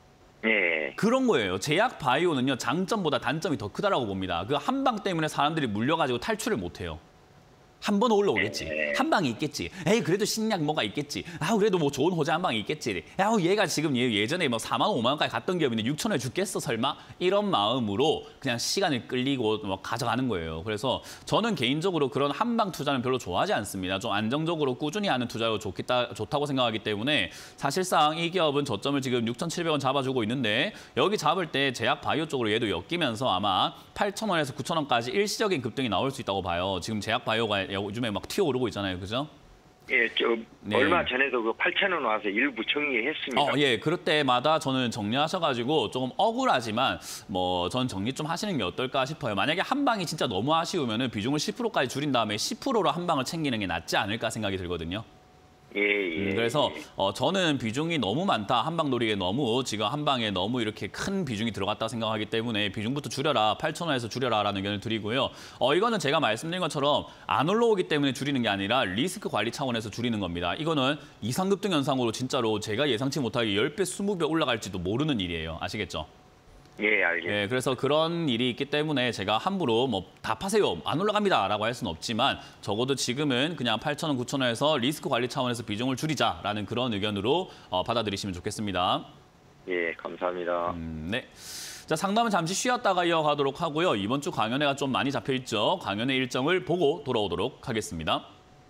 예. 그런 거예요. 제약 바이오는요. 장점보다 단점이 더 크다라고 봅니다. 그 한 방 때문에 사람들이 물려가지고 탈출을 못 해요. 한 번 올라오겠지. 한 방이 있겠지. 에이 그래도 신약 뭐가 있겠지. 아 그래도 뭐 좋은 호재 한 방이 있겠지. 야 얘가 지금 예전에 뭐 사만 원, 오만 원까지 갔던 기업인데 육천 원에 죽겠어 설마? 이런 마음으로 그냥 시간을 끌리고 뭐 가져가는 거예요. 그래서 저는 개인적으로 그런 한방 투자는 별로 좋아하지 않습니다. 좀 안정적으로 꾸준히 하는 투자로 좋겠다, 좋다고 생각하기 때문에 사실상 이 기업은 저점을 지금 육천칠백 원 잡아주고 있는데 여기 잡을 때 제약 바이오 쪽으로 얘도 엮이면서 아마 팔천 원에서 구천 원까지 일시적인 급등이 나올 수 있다고 봐요. 지금 제약 바이오가 요즘에 막 튀어오르고 있잖아요. 그죠? 예, 저 네. 얼마 전에도 그 팔천 원 와서 일부 정리했습니다. 어, 예. 그럴 때마다 저는 정리하셔가지고 조금 억울하지만 뭐 전 정리 좀 하시는 게 어떨까 싶어요. 만약에 한 방이 진짜 너무 아쉬우면은 비중을 십 퍼센트까지 줄인 다음에 십 퍼센트로 한 방을 챙기는 게 낫지 않을까 생각이 들거든요. 예, 예. 음, 그래서 어, 저는 비중이 너무 많다. 한방 노리에 너무 지금 한 방에 너무 이렇게 큰 비중이 들어갔다 생각하기 때문에 비중부터 줄여라. 팔천 원에서 줄여라라는 의견을 드리고요. 어, 이거는 제가 말씀드린 것처럼 안 올라오기 때문에 줄이는 게 아니라 리스크 관리 차원에서 줄이는 겁니다. 이거는 이상급등 현상으로 진짜로 제가 예상치 못하게 십 배, 이십 배 올라갈지도 모르는 일이에요. 아시겠죠? 예, 알겠습니다. 예, 그래서 그런 일이 있기 때문에 제가 함부로 뭐 다 파세요, 안 올라갑니다라고 할 수는 없지만 적어도 지금은 그냥 팔천 원, 구천 원에서 리스크 관리 차원에서 비중을 줄이자라는 그런 의견으로 어, 받아들이시면 좋겠습니다. 예, 감사합니다. 음, 네. 자, 상담은 잠시 쉬었다가 이어가도록 하고요. 이번 주 강연회가 좀 많이 잡혀 있죠. 강연회 일정을 보고 돌아오도록 하겠습니다.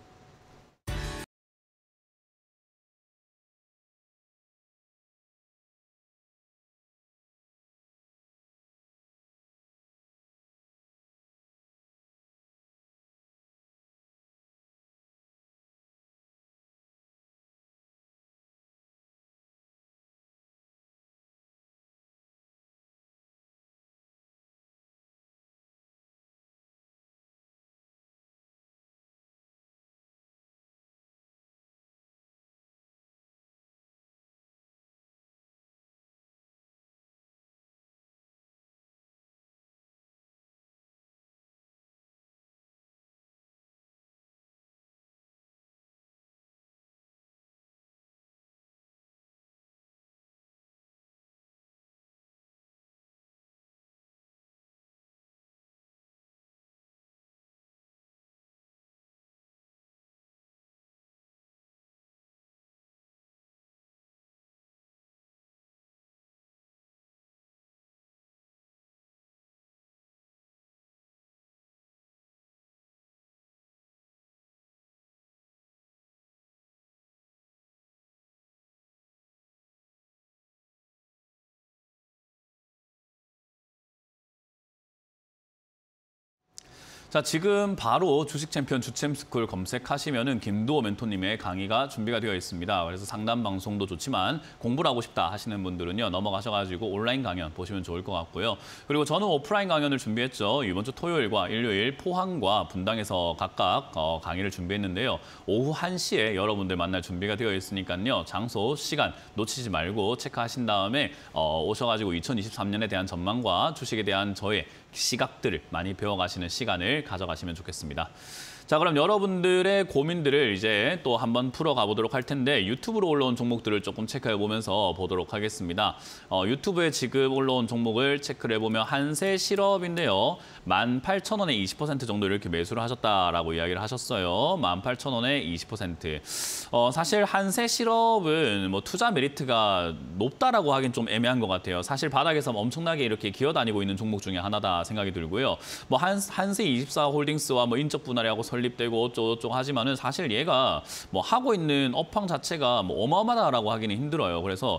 자, 지금 바로 주식 챔피언 주챔스쿨 검색하시면은 김두호 멘토님의 강의가 준비가 되어 있습니다. 그래서 상담 방송도 좋지만 공부를 하고 싶다 하시는 분들은요, 넘어가셔가지고 온라인 강연 보시면 좋을 것 같고요. 그리고 저는 오프라인 강연을 준비했죠. 이번 주 토요일과 일요일 포항과 분당에서 각각 어, 강의를 준비했는데요. 오후 한 시에 여러분들 만날 준비가 되어 있으니까요. 장소, 시간 놓치지 말고 체크하신 다음에 어, 오셔가지고 이천이십삼 년에 대한 전망과 주식에 대한 저의 시각들을 많이 배워가시는 시간을 가져가시면 좋겠습니다. 자, 그럼 여러분들의 고민들을 이제 또 한번 풀어가 보도록 할 텐데 유튜브로 올라온 종목들을 조금 체크해 보면서 보도록 하겠습니다. 어, 유튜브에 지금 올라온 종목을 체크를 해보면 한세 실업인데요. 만 팔천 원에 이십 퍼센트 정도 이렇게 매수를 하셨다라고 이야기를 하셨어요. 만 팔천 원에 이십 퍼센트. 어, 사실 한세 실업은 뭐 투자 메리트가 높다라고 하긴 좀 애매한 것 같아요. 사실 바닥에서 엄청나게 이렇게 기어다니고 있는 종목 중에 하나다 생각이 들고요. 뭐 한, 한세 이십사 홀딩스와 뭐 인적 분할하고 설립되고 어쩌고저쩌고 하지만은 사실 얘가 뭐 하고 있는 업황 자체가 뭐 어마어마하다라고 하기는 힘들어요. 그래서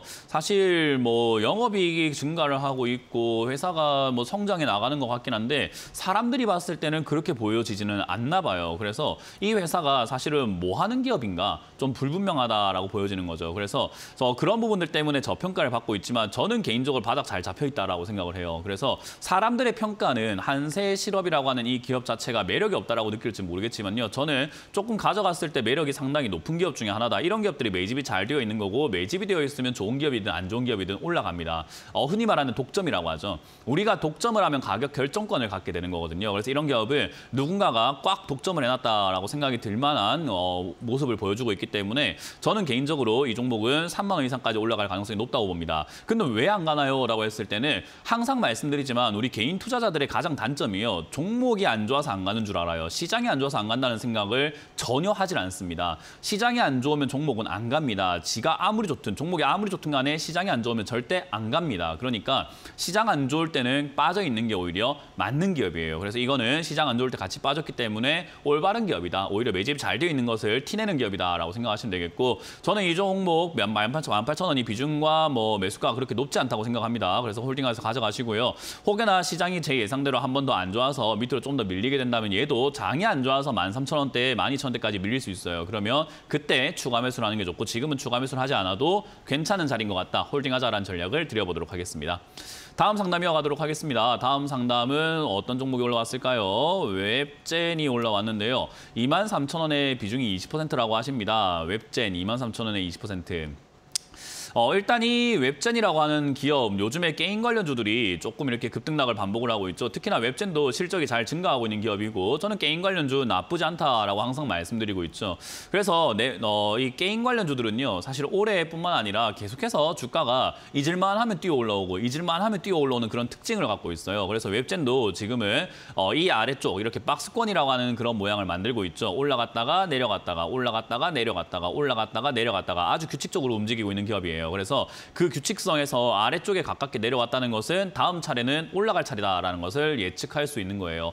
사실 뭐 영업이익이 증가를 하고 있고 회사가 뭐 성장해 나가는 것 같긴 한데 사람들이 봤을 때는 그렇게 보여지지는 않나 봐요. 그래서 이 회사가 사실은 뭐 하는 기업인가 좀 불분명하다라고 보여지는 거죠. 그래서 그런 부분들 때문에 저평가를 받고 있지만 저는 개인적으로 바닥 잘 잡혀 있다라고 생각을 해요. 그래서 사람들의 평가는 한세실업이라고 하는 이 기업 자체가 매력이 없다라고 느낄지 모르겠지만 모르겠지만요. 저는 조금 가져갔을 때 매력이 상당히 높은 기업 중에 하나다. 이런 기업들이 매집이 잘 되어 있는 거고 매집이 되어 있으면 좋은 기업이든 안 좋은 기업이든 올라갑니다. 어, 흔히 말하는 독점이라고 하죠. 우리가 독점을 하면 가격 결정권을 갖게 되는 거거든요. 그래서 이런 기업을 누군가가 꽉 독점을 해놨다라고 생각이 들 만한 어, 모습을 보여주고 있기 때문에 저는 개인적으로 이 종목은 삼만 원 이상까지 올라갈 가능성이 높다고 봅니다. 근데 왜 안 가나요? 라고 했을 때는 항상 말씀드리지만 우리 개인 투자자들의 가장 단점이요. 종목이 안 좋아서 안 가는 줄 알아요. 시장이 안 좋아서 안 간다는 생각을 전혀 하질 않습니다. 시장이 안 좋으면 종목은 안 갑니다. 지가 아무리 좋든 종목이 아무리 좋든 간에 시장이 안 좋으면 절대 안 갑니다. 그러니까 시장 안 좋을 때는 빠져 있는 게 오히려 맞는 기업이에요. 그래서 이거는 시장 안 좋을 때 같이 빠졌기 때문에 올바른 기업이다. 오히려 매집이 잘 되어 있는 것을 티내는 기업이다라고 생각하시면 되겠고 저는 이 종목 만 팔천 원이 비중과 뭐 매수가 그렇게 높지 않다고 생각합니다. 그래서 홀딩해서 가져가시고요. 혹여나 시장이 제 예상대로 한 번 더 안 좋아서 밑으로 좀 더 밀리게 된다면 얘도 장이 안 좋아서 만 삼천 원대, 만 이천 원대까지 밀릴 수 있어요. 그러면 그때 추가 매수를 하는 게 좋고 지금은 추가 매수를 하지 않아도 괜찮은 자리인 것 같다. 홀딩하자라는 전략을 드려보도록 하겠습니다. 다음 상담 이어가도록 하겠습니다. 다음 상담은 어떤 종목이 올라왔을까요? 웹젠이 올라왔는데요. 이만 삼천 원의 비중이 이십 퍼센트라고 하십니다. 웹젠 이만 삼천 원에 이십 퍼센트. 어, 일단 이 웹젠이라고 하는 기업, 요즘에 게임 관련주들이 조금 이렇게 급등락을 반복을 하고 있죠. 특히나 웹젠도 실적이 잘 증가하고 있는 기업이고 저는 게임 관련주 나쁘지 않다라고 항상 말씀드리고 있죠. 그래서 내, 어, 이 게임 관련주들은요. 사실 올해뿐만 아니라 계속해서 주가가 잊을만 하면 뛰어 올라오고 잊을만 하면 뛰어 올라오는 그런 특징을 갖고 있어요. 그래서 웹젠도 지금은 어, 이 아래쪽 이렇게 박스권이라고 하는 그런 모양을 만들고 있죠. 올라갔다가 내려갔다가 올라갔다가 내려갔다가 올라갔다가 내려갔다가 아주 규칙적으로 움직이고 있는 기업이에요. 그래서 그 규칙성에서 아래쪽에 가깝게 내려왔다는 것은 다음 차례는 올라갈 차례다라는 것을 예측할 수 있는 거예요.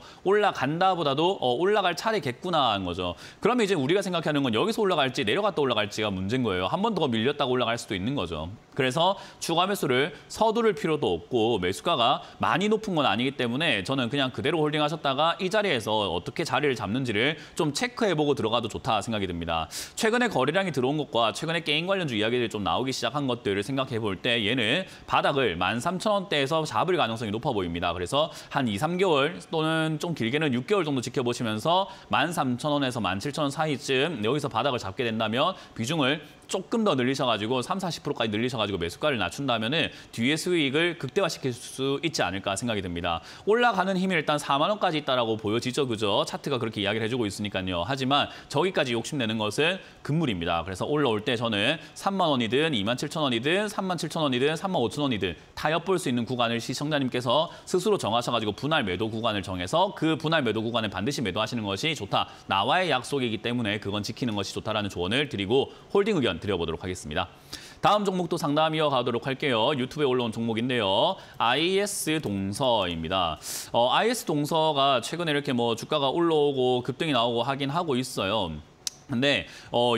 올라간다보다도 어, 올라갈 차례겠구나 하는 거죠. 그러면 이제 우리가 생각하는 건 여기서 올라갈지 내려갔다 올라갈지가 문제인 거예요. 한 번 더 밀렸다가 올라갈 수도 있는 거죠. 그래서 추가 매수를 서두를 필요도 없고 매수가가 많이 높은 건 아니기 때문에 저는 그냥 그대로 홀딩하셨다가 이 자리에서 어떻게 자리를 잡는지를 좀 체크해보고 들어가도 좋다 생각이 듭니다. 최근에 거래량이 들어온 것과 최근에 게임 관련주 이야기들이 좀 나오기 시작한 것들을 생각해 볼 때 얘는 바닥을 만 삼천 원대에서 잡을 가능성이 높아 보입니다. 그래서 한 이, 삼 개월 또는 좀 길게는 육 개월 정도 지켜보시면서 만 삼천 원에서 만 칠천 원 사이쯤 여기서 바닥을 잡게 된다면 비중을 조금 더 늘리셔가지고 삼, 사십 퍼센트까지 늘리셔가지고 매수가를 낮춘다면은 뒤에 수익을 극대화시킬 수 있지 않을까 생각이 듭니다. 올라가는 힘이 일단 사만 원까지 있다라고 보여지죠, 그죠? 차트가 그렇게 이야기를 해주고 있으니까요. 하지만 저기까지 욕심내는 것은 금물입니다. 그래서 올라올 때 저는 삼만 원이든 이만 칠천 원이든 삼만 칠천 원이든 삼만 오천 원이든 다 엿볼 수 있는 구간을 시청자님께서 스스로 정하셔가지고 분할 매도 구간을 정해서 그 분할 매도 구간에 반드시 매도하시는 것이 좋다. 나와의 약속이기 때문에 그건 지키는 것이 좋다라는 조언을 드리고 홀딩 의견 드려보도록 하겠습니다. 다음 종목도 상담 이어가도록 할게요. 유튜브에 올라온 종목인데요. 아이에스 동서입니다. 어, 아이에스 동서가 최근에 이렇게 뭐 주가가 올라오고 급등이 나오고 하긴 하고 있어요. 근데 어,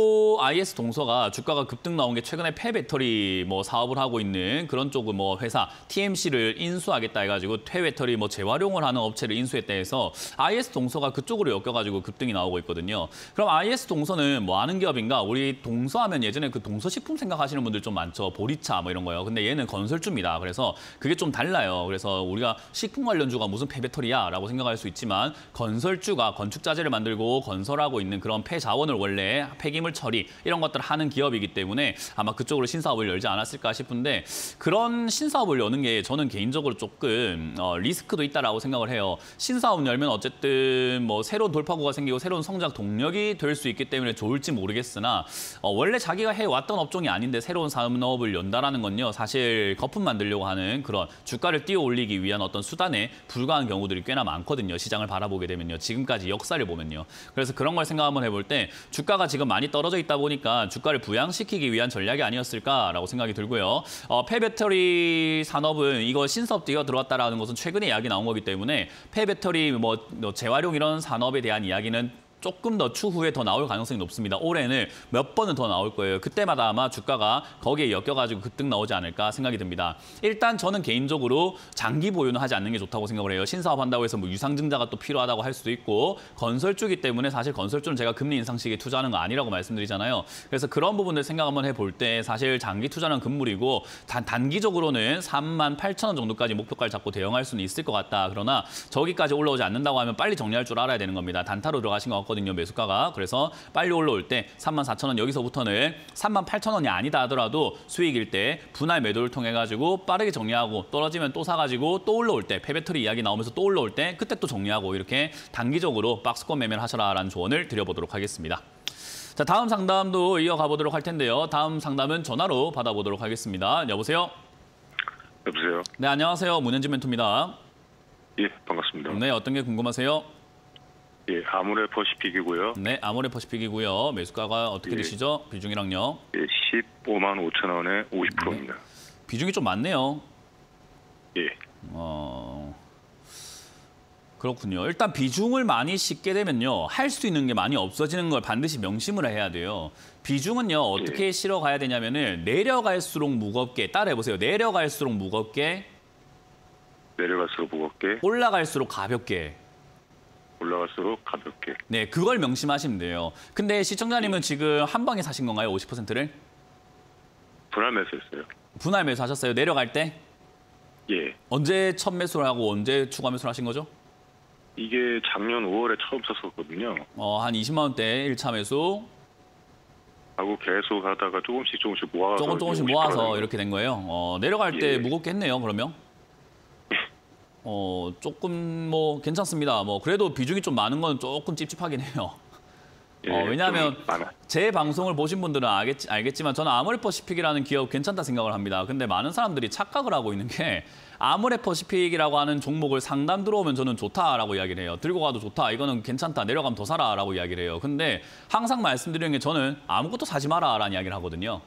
요 아이에스 동서가 주가가 급등 나온 게 최근에 폐배터리 뭐 사업을 하고 있는 그런 쪽의 뭐 회사 티엠씨를 인수하겠다 해가지고 폐배터리 뭐 재활용을 하는 업체를 인수했다 해서 아이에스 동서가 그쪽으로 엮여가지고 급등이 나오고 있거든요. 그럼 아이에스 동서는 뭐 하는 기업인가? 우리 동서하면 예전에 그 동서식품 생각하시는 분들 좀 많죠. 보리차 뭐 이런 거요. 근데 얘는 건설주입니다. 그래서 그게 좀 달라요. 그래서 우리가 식품 관련주가 무슨 폐배터리야라고 생각할 수 있지만 건설주가 건축자재를 만들고 건설하고 있는 그런 폐 자원을 원래 폐기물 처리 이런 것들을 하는 기업이기 때문에 아마 그쪽으로 신사업을 열지 않았을까 싶은데 그런 신사업을 여는 게 저는 개인적으로 조금 어, 리스크도 있다라고 생각을 해요. 신사업 열면 어쨌든 뭐 새로운 돌파구가 생기고 새로운 성장 동력이 될 수 있기 때문에 좋을지 모르겠으나 어, 원래 자기가 해왔던 업종이 아닌데 새로운 산업을 연다라는 건요. 사실 거품 만들려고 하는 그런 주가를 띄워 올리기 위한 어떤 수단에 불과한 경우들이 꽤나 많거든요. 시장을 바라보게 되면요. 지금까지 역사를 보면요. 그래서 그런 걸 생각 한번 해볼 때 주가가 지금 많이 떨어져 있다 보니까 주가를 부양시키기 위한 전략이 아니었을까라고 생각이 들고요. 어, 폐배터리 산업은 이거 신사업 뛰어 들어왔다라는 것은 최근에 이야기 나온 거기 때문에 폐배터리 뭐 재활용 이런 산업에 대한 이야기는 조금 더 추후에 더 나올 가능성이 높습니다. 올해는 몇 번은 더 나올 거예요. 그때마다 아마 주가가 거기에 엮여가지고 급등 나오지 않을까 생각이 듭니다. 일단 저는 개인적으로 장기 보유는 하지 않는 게 좋다고 생각을 해요. 신사업 한다고 해서 뭐 유상증자가 또 필요하다고 할 수도 있고 건설주기 때문에 사실 건설주는 제가 금리 인상 시기에 투자하는 거 아니라고 말씀드리잖아요. 그래서 그런 부분들 생각 한번 해볼 때 사실 장기 투자는 금물이고 단, 단기적으로는 삼만 팔천 원 정도까지 목표가를 잡고 대응할 수는 있을 것 같다. 그러나 저기까지 올라오지 않는다고 하면 빨리 정리할 줄 알아야 되는 겁니다. 단타로 들어가신 것 거든요, 매수가가. 그래서 빨리 올라올 때 삼만 사천 원 여기서부터는 삼만 팔천 원이 아니다 하더라도 수익일 때 분할 매도를 통해 가지고 빠르게 정리하고 떨어지면 또 사가지고 또 올라올 때 폐배터리 이야기 나오면서 또 올라올 때 그때 또 정리하고 이렇게 단기적으로 박스권 매매를 하셔라라는 조언을 드려보도록 하겠습니다. 자, 다음 상담도 이어가 보도록 할 텐데요. 다음 상담은 전화로 받아보도록 하겠습니다. 여보세요? 여보세요? 네, 안녕하세요. 문현진 멘토입니다. 예, 반갑습니다. 네, 어떤 게 궁금하세요? 예, 아모레 퍼시픽이고요. 네, 아모레 퍼시픽이고요. 매수가가 어떻게 예. 되시죠? 비중이랑요? 예, 십오만 오천 원에 오십 퍼센트입니다. 네. 비중이 좀 많네요. 예. 어... 그렇군요. 일단 비중을 많이 싣게 되면요. 할 수 있는 게 많이 없어지는 걸 반드시 명심을 해야 돼요. 비중은요. 어떻게 예. 실어가야 되냐면은 내려갈수록 무겁게, 따라해보세요. 내려갈수록 무겁게, 내려갈수록 무겁게, 올라갈수록 가볍게. 올라갈수록 가볍게. 네, 그걸 명심하시면 돼요. 근데 시청자님은 지금 한 방에 사신 건가요? 오십 퍼센트를? 분할 매수했어요. 분할 매수하셨어요? 내려갈 때? 예. 언제 첫 매수를 하고 언제 추가 매수를 하신 거죠? 이게 작년 오월에 처음 썼었거든요. 어, 한 이십만 원대 일 차 매수. 하고 계속 하다가 조금씩 조금씩 모아서 조금 조금씩 이제 모아서 오십 퍼센트 이렇게 된 거예요. 어, 내려갈 때 예. 무겁게 했네요. 그러면 어, 조금 뭐 괜찮습니다. 뭐 그래도 비중이 좀 많은 건 조금 찝찝하긴 해요. 예, 어, 왜냐하면 좀 많아. 제 방송을 보신 분들은 알겠, 알겠지만 저는 아모레퍼시픽이라는 기업 괜찮다 생각을 합니다. 근데 많은 사람들이 착각을 하고 있는 게 아모레퍼시픽이라고 하는 종목을 상담 들어오면 저는 좋다라고 이야기를 해요. 들고 가도 좋다. 이거는 괜찮다. 내려가면 더 사라라고 이야기를 해요. 근데 항상 말씀드리는 게 저는 아무것도 사지 마라라는 이야기를 하거든요.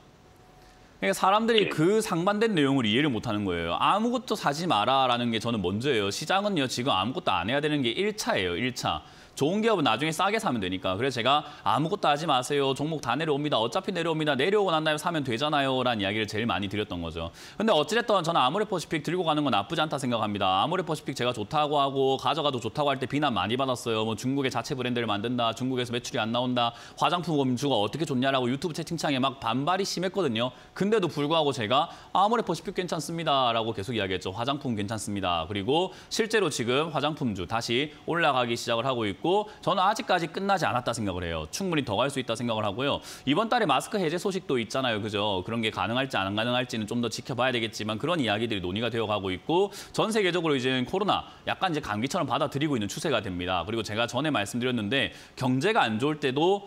그러니까 사람들이 그 상반된 내용을 이해를 못하는 거예요. 아무것도 사지 마라라는 게 저는 먼저예요. 시장은요 지금 아무것도 안 해야 되는 게 일 차예요. 일 차. 좋은 기업은 나중에 싸게 사면 되니까. 그래서 제가 아무것도 하지 마세요. 종목 다 내려옵니다. 어차피 내려옵니다. 내려오고 난 다음에 사면 되잖아요. 라는 이야기를 제일 많이 드렸던 거죠. 근데 어찌됐든 저는 아모레퍼시픽 들고 가는 건 나쁘지 않다 생각합니다. 아모레퍼시픽 제가 좋다고 하고 가져가도 좋다고 할 때 비난 많이 받았어요. 뭐 중국의 자체 브랜드를 만든다. 중국에서 매출이 안 나온다. 화장품 검주가 어떻게 좋냐라고 유튜브 채팅창에 막 반발이 심했거든요. 근데도 불구하고 제가 아모레퍼시픽 괜찮습니다. 라고 계속 이야기했죠. 화장품 괜찮습니다. 그리고 실제로 지금 화장품주 다시 올라가기 시작을 하고 있고 저는 아직까지 끝나지 않았다 생각을 해요. 충분히 더 갈 수 있다 생각을 하고요. 이번 달에 마스크 해제 소식도 있잖아요. 그죠? 그런 게 가능할지 안 가능할지는 좀 더 지켜봐야 되겠지만 그런 이야기들이 논의가 되어가고 있고 전 세계적으로 이제 코로나 약간 이제 감기처럼 받아들이고 있는 추세가 됩니다. 그리고 제가 전에 말씀드렸는데 경제가 안 좋을 때도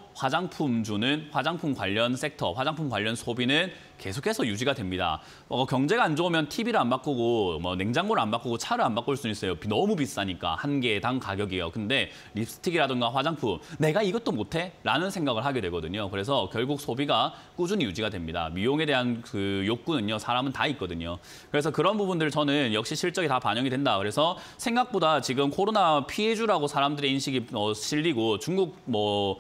화장품주는 화장품 관련 섹터, 화장품 관련 소비는 계속해서 유지가 됩니다. 어, 경제가 안 좋으면 티비를 안 바꾸고 뭐 냉장고를 안 바꾸고 차를 안 바꿀 수는 있어요. 너무 비싸니까 한 개당 가격이에요. 근데 립스틱이라든가 화장품 내가 이것도 못해? 라는 생각을 하게 되거든요. 그래서 결국 소비가 꾸준히 유지가 됩니다. 미용에 대한 그 욕구는요. 사람은 다 있거든요. 그래서 그런 부분들 저는 역시 실적이 다 반영이 된다. 그래서 생각보다 지금 코로나 피해주라고 사람들의 인식이 어, 실리고 중국 뭐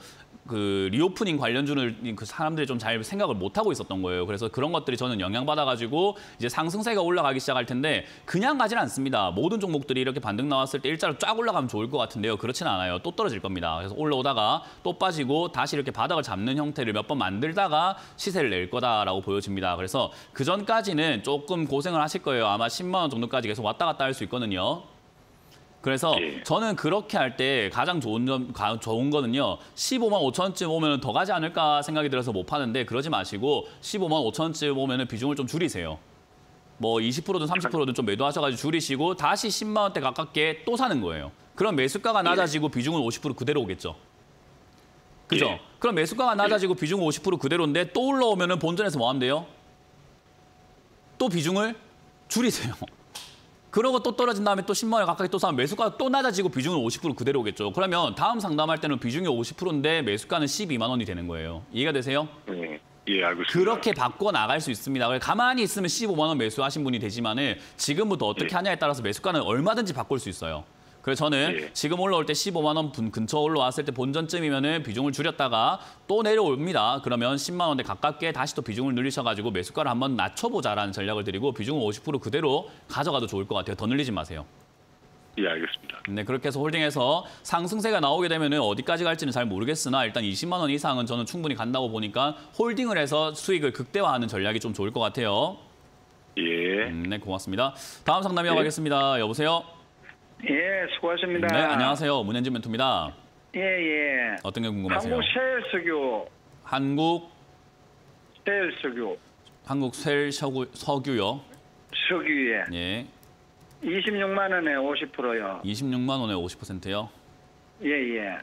그 리오프닝 관련주를 그 사람들이 좀 잘 생각을 못 하고 있었던 거예요. 그래서 그런 것들이 저는 영향받아가지고 이제 상승세가 올라가기 시작할 텐데 그냥 가진 않습니다. 모든 종목들이 이렇게 반등 나왔을 때 일자로 쫙 올라가면 좋을 것 같은데요. 그렇지는 않아요. 또 떨어질 겁니다. 그래서 올라오다가 또 빠지고 다시 이렇게 바닥을 잡는 형태를 몇 번 만들다가 시세를 낼 거다라고 보여집니다. 그래서 그 전까지는 조금 고생을 하실 거예요. 아마 십만 원 정도까지 계속 왔다 갔다 할 수 있거든요. 그래서 예. 저는 그렇게 할 때 가장 좋은 점, 가, 좋은 거는요. 십오만 오천 원쯤 오면 더 가지 않을까 생각이 들어서 못 파는데 그러지 마시고 십오만 오천 원쯤 오면 비중을 좀 줄이세요. 뭐 이십 퍼센트든 삼십 퍼센트든 좀 매도하셔가지고 줄이시고 다시 십만 원대 가깝게 또 사는 거예요. 그럼 매수가가 낮아지고 비중은 오십 퍼센트 그대로 오겠죠. 그죠? 예. 그럼 매수가가 낮아지고 비중은 오십 퍼센트 그대로인데 또 올라오면 본전에서 뭐 하면 돼요? 또 비중을 줄이세요. 그러고 또 떨어진 다음에 또 십만 원 가까이 또 사면 매수가가 또 낮아지고 비중은 오십 퍼센트 그대로 오겠죠. 그러면 다음 상담할 때는 비중이 오십 퍼센트인데 매수가는 십이만 원이 되는 거예요. 이해가 되세요? 예, 예, 알고 있습니다. 그렇게 바꿔 나갈 수 있습니다. 가만히 있으면 십오만 원 매수하신 분이 되지만은 지금부터 어떻게 예. 하냐에 따라서 매수가는 얼마든지 바꿀 수 있어요. 그래서 저는 예. 지금 올라올 때 십오만 원 근처 올라왔을 때 본전쯤이면은 비중을 줄였다가 또 내려옵니다. 그러면 십만 원대 가깝게 다시 또 비중을 늘리셔가지고 매수가를 한번 낮춰보자라는 전략을 드리고 비중을 오십 퍼센트 그대로 가져가도 좋을 것 같아요. 더 늘리지 마세요. 예, 알겠습니다. 네, 그렇게 해서 홀딩해서 상승세가 나오게 되면 어디까지 갈지는 잘 모르겠으나 일단 이십만 원 이상은 저는 충분히 간다고 보니까 홀딩을 해서 수익을 극대화하는 전략이 좀 좋을 것 같아요. 예. 음, 네, 고맙습니다. 다음 상담 이어가겠습니다. 여보세요? 예, 수고하십니다. 네, 안녕하세요. 문현진 멘토입니다. 예, 예. 어떤 게 궁금하세요? 한국 셰일석유, 한국, 셰일석유, 한국 셀 석유, 석유요. 석유에 예, 이십육만 원에 오십 퍼센트요. 이십육만 원에 오십 퍼센트요. 예, 예.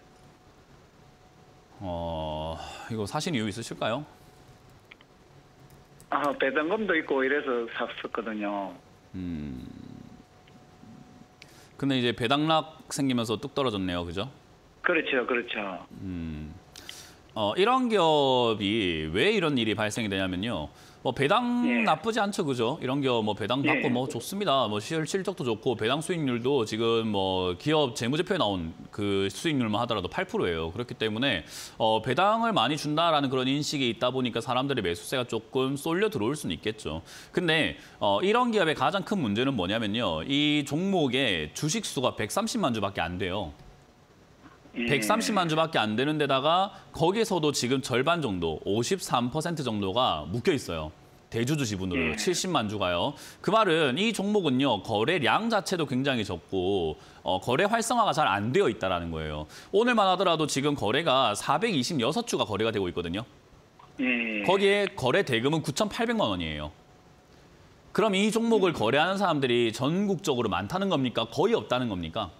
어, 이거 사실 이유 있으실까요? 아, 배당금도 있고 이래서 샀었거든요. 음. 근데 이제 배당락 생기면서 뚝 떨어졌네요. 그죠? 그렇죠, 그렇죠. 음. 어, 이런 기업이 왜 이런 일이 발생이 되냐면요. 뭐 배당 예. 나쁘지 않죠, 그죠? 이런 기업 뭐 배당 받고 예. 뭐 좋습니다. 뭐 실, 실적도 좋고 배당 수익률도 지금 뭐 기업 재무제표에 나온 그 수익률만 하더라도 팔 퍼센트예요. 그렇기 때문에 어, 배당을 많이 준다라는 그런 인식이 있다 보니까 사람들의 매수세가 조금 쏠려 들어올 수는 있겠죠. 근데 어, 이런 기업의 가장 큰 문제는 뭐냐면요. 이 종목의 주식 수가 백삼십만 주밖에 안 돼요. 예. 백삼십만 주밖에 안 되는 데다가 거기서도 지금 절반 정도, 오십삼 퍼센트 정도가 묶여 있어요. 대주주 지분으로 예. 칠십만 주가요. 그 말은 이 종목은요. 거래량 자체도 굉장히 적고 어, 거래 활성화가 잘 안 되어 있다는 거예요. 오늘만 하더라도 지금 거래가 사백이십육 주가 거래가 되고 있거든요. 예. 거기에 거래 대금은 구천팔백만 원이에요. 그럼 이 종목을 거래하는 사람들이 전국적으로 많다는 겁니까? 거의 없다는 겁니까?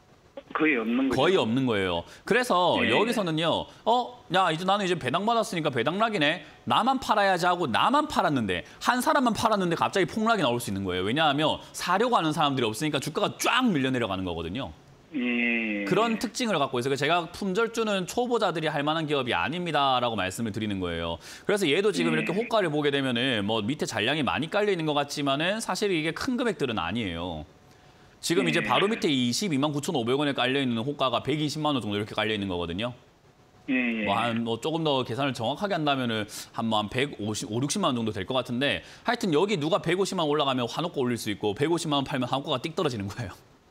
거의 없는 거죠. 거의 없는 거예요. 그래서 네. 여기서는요. 어, 야, 이제 나는 이제 배당 받았으니까 배당락이네. 나만 팔아야지 하고 나만 팔았는데 한 사람만 팔았는데 갑자기 폭락이 나올 수 있는 거예요. 왜냐하면 사려고 하는 사람들이 없으니까 주가가 쫙 밀려 내려가는 거거든요. 예. 그런 특징을 갖고 있어요. 제가 품절주는 초보자들이 할 만한 기업이 아닙니다라고 말씀을 드리는 거예요. 그래서 얘도 지금 이렇게 호가를 보게 되면은 뭐 밑에 잔량이 많이 깔려 있는 것 같지만은 사실 이게 큰 금액들은 아니에요. 지금 이제 바로 밑에 이십이만 구천오백 원에 깔려 있는 호가가 백이십만 원 정도 이렇게 깔려 있는 거거든요. 예. 뭐 한 뭐 조금 더 계산을 정확하게 한다면은 한 뭐 한 백오십, 오륙십만 원 정도 될 것 같은데 하여튼 여기 누가 백오십만 원 올라가면 한호가 올릴 수 있고 백오십만 원 팔면 한호가가 띡 떨어지는 거예요.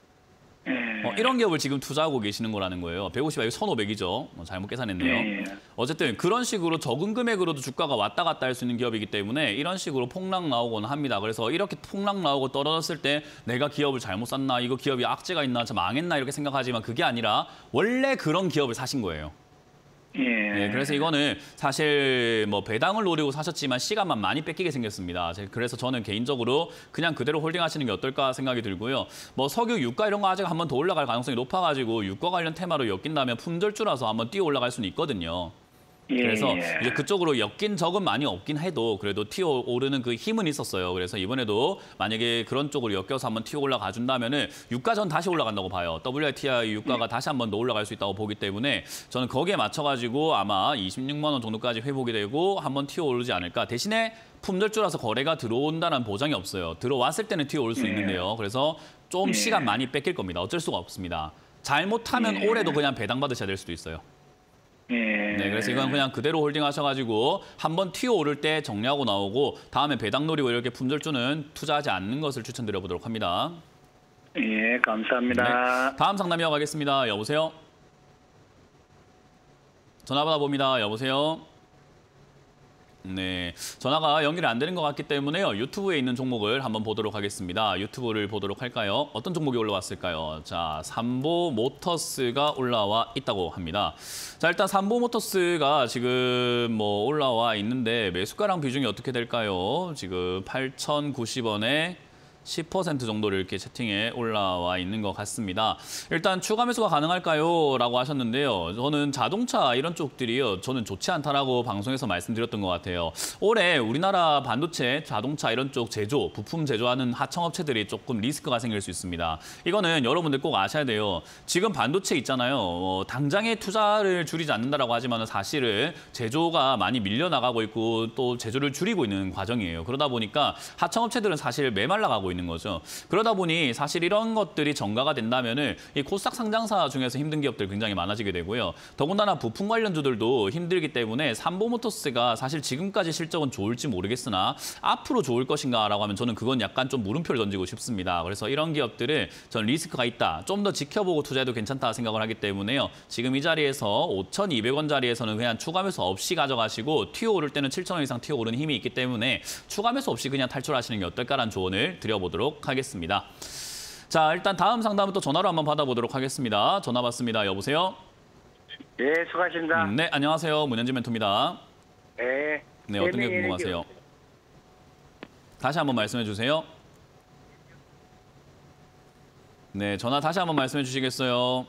예. 어, 이런 기업을 지금 투자하고 계시는 거라는 거예요. 백오십이 천오백이죠. 어, 잘못 계산했네요. 예. 어쨌든 그런 식으로 적은 금액으로도 주가가 왔다 갔다 할 수 있는 기업이기 때문에 이런 식으로 폭락 나오곤 합니다. 그래서 이렇게 폭락 나오고 떨어졌을 때 내가 기업을 잘못 샀나, 이거 기업이 악재가 있나, 저 망했나 이렇게 생각하지만 그게 아니라 원래 그런 기업을 사신 거예요. 예. 네, 그래서 이거는 사실 뭐 배당을 노리고 사셨지만 시간만 많이 뺏기게 생겼습니다. 그래서 저는 개인적으로 그냥 그대로 홀딩하시는 게 어떨까 생각이 들고요. 뭐 석유, 유가 이런 거 아직 한번 더 올라갈 가능성이 높아가지고 유가 관련 테마로 엮인다면 품절주라서 한번 뛰어 올라갈 수는 있거든요. 그래서 예. 이제 그쪽으로 엮인 적은 많이 없긴 해도 그래도 튀어 오르는 그 힘은 있었어요. 그래서 이번에도 만약에 그런 쪽으로 엮여서 한번 튀어 올라가 준다면은 유가 전 다시 올라간다고 봐요. 더블유티아이 유가가 다시 한번 더 올라갈 수 있다고 보기 때문에 저는 거기에 맞춰가지고 아마 이십육만 원 정도까지 회복이 되고 한번 튀어 오르지 않을까. 대신에 품절주라서 거래가 들어온다는 보장이 없어요. 들어왔을 때는 튀어 올 수 있는데요. 그래서 좀 시간 많이 뺏길 겁니다. 어쩔 수가 없습니다. 잘못하면 올해도 그냥 배당 받으셔야 될 수도 있어요. 예. 네, 그래서 이건 그냥 그대로 홀딩하셔가지고 한번 튀어 오를 때 정리하고 나오고 다음에 배당 노리고 이렇게 품절주는 투자하지 않는 것을 추천드려보도록 합니다. 예, 감사합니다. 네, 다음 상담 이어가겠습니다. 여보세요? 전화 받아봅니다. 여보세요? 네, 전화가 연결이 안 되는 것 같기 때문에요. 유튜브에 있는 종목을 한번 보도록 하겠습니다. 유튜브를 보도록 할까요? 어떤 종목이 올라왔을까요? 자, 삼보모터스가 올라와 있다고 합니다. 자, 일단 삼보모터스가 지금 뭐 올라와 있는데 매수가랑 비중이 어떻게 될까요? 지금 팔천구십 원에 십 퍼센트 정도를 이렇게 채팅에 올라와 있는 것 같습니다. 일단 추가 매수가 가능할까요? 라고 하셨는데요. 저는 자동차 이런 쪽들이요. 저는 좋지 않다라고 방송에서 말씀드렸던 것 같아요. 올해 우리나라 반도체, 자동차 이런 쪽 제조, 부품 제조하는 하청업체들이 조금 리스크가 생길 수 있습니다. 이거는 여러분들 꼭 아셔야 돼요. 지금 반도체 있잖아요. 어, 당장에 투자를 줄이지 않는다라고 하지만 사실은 제조가 많이 밀려나가고 있고 또 제조를 줄이고 있는 과정이에요. 그러다 보니까 하청업체들은 사실 메말라가고 있는 거죠. 그러다 보니 사실 이런 것들이 전가가 된다면은 이 코스닥 상장사 중에서 힘든 기업들 굉장히 많아지게 되고요. 더군다나 부품 관련주들도 힘들기 때문에 삼보모터스가 사실 지금까지 실적은 좋을지 모르겠으나 앞으로 좋을 것인가라고 하면 저는 그건 약간 좀 물음표를 던지고 싶습니다. 그래서 이런 기업들은 전 리스크가 있다. 좀 더 지켜보고 투자해도 괜찮다 생각을 하기 때문에요. 지금 이 자리에서 오천이백 원 자리에서는 그냥 추가 매수 없이 가져가시고 튀어 오를 때는 칠천 원 이상 튀어 오르는 힘이 있기 때문에 추가 매수 없이 그냥 탈출하시는 게 어떨까라는 조언을 드려 보도록 하겠습니다. 자, 일단 다음 상담은 또 전화로 한번 받아보도록 하겠습니다. 전화 받습니다. 여보세요? 예, 수고하십니다. 네, 안녕하세요. 문현진 멘토입니다. 예. 네, 어떤 게 궁금하세요? 다시 한번 말씀해 주세요. 네, 전화 다시 한번 말씀해 주시겠어요?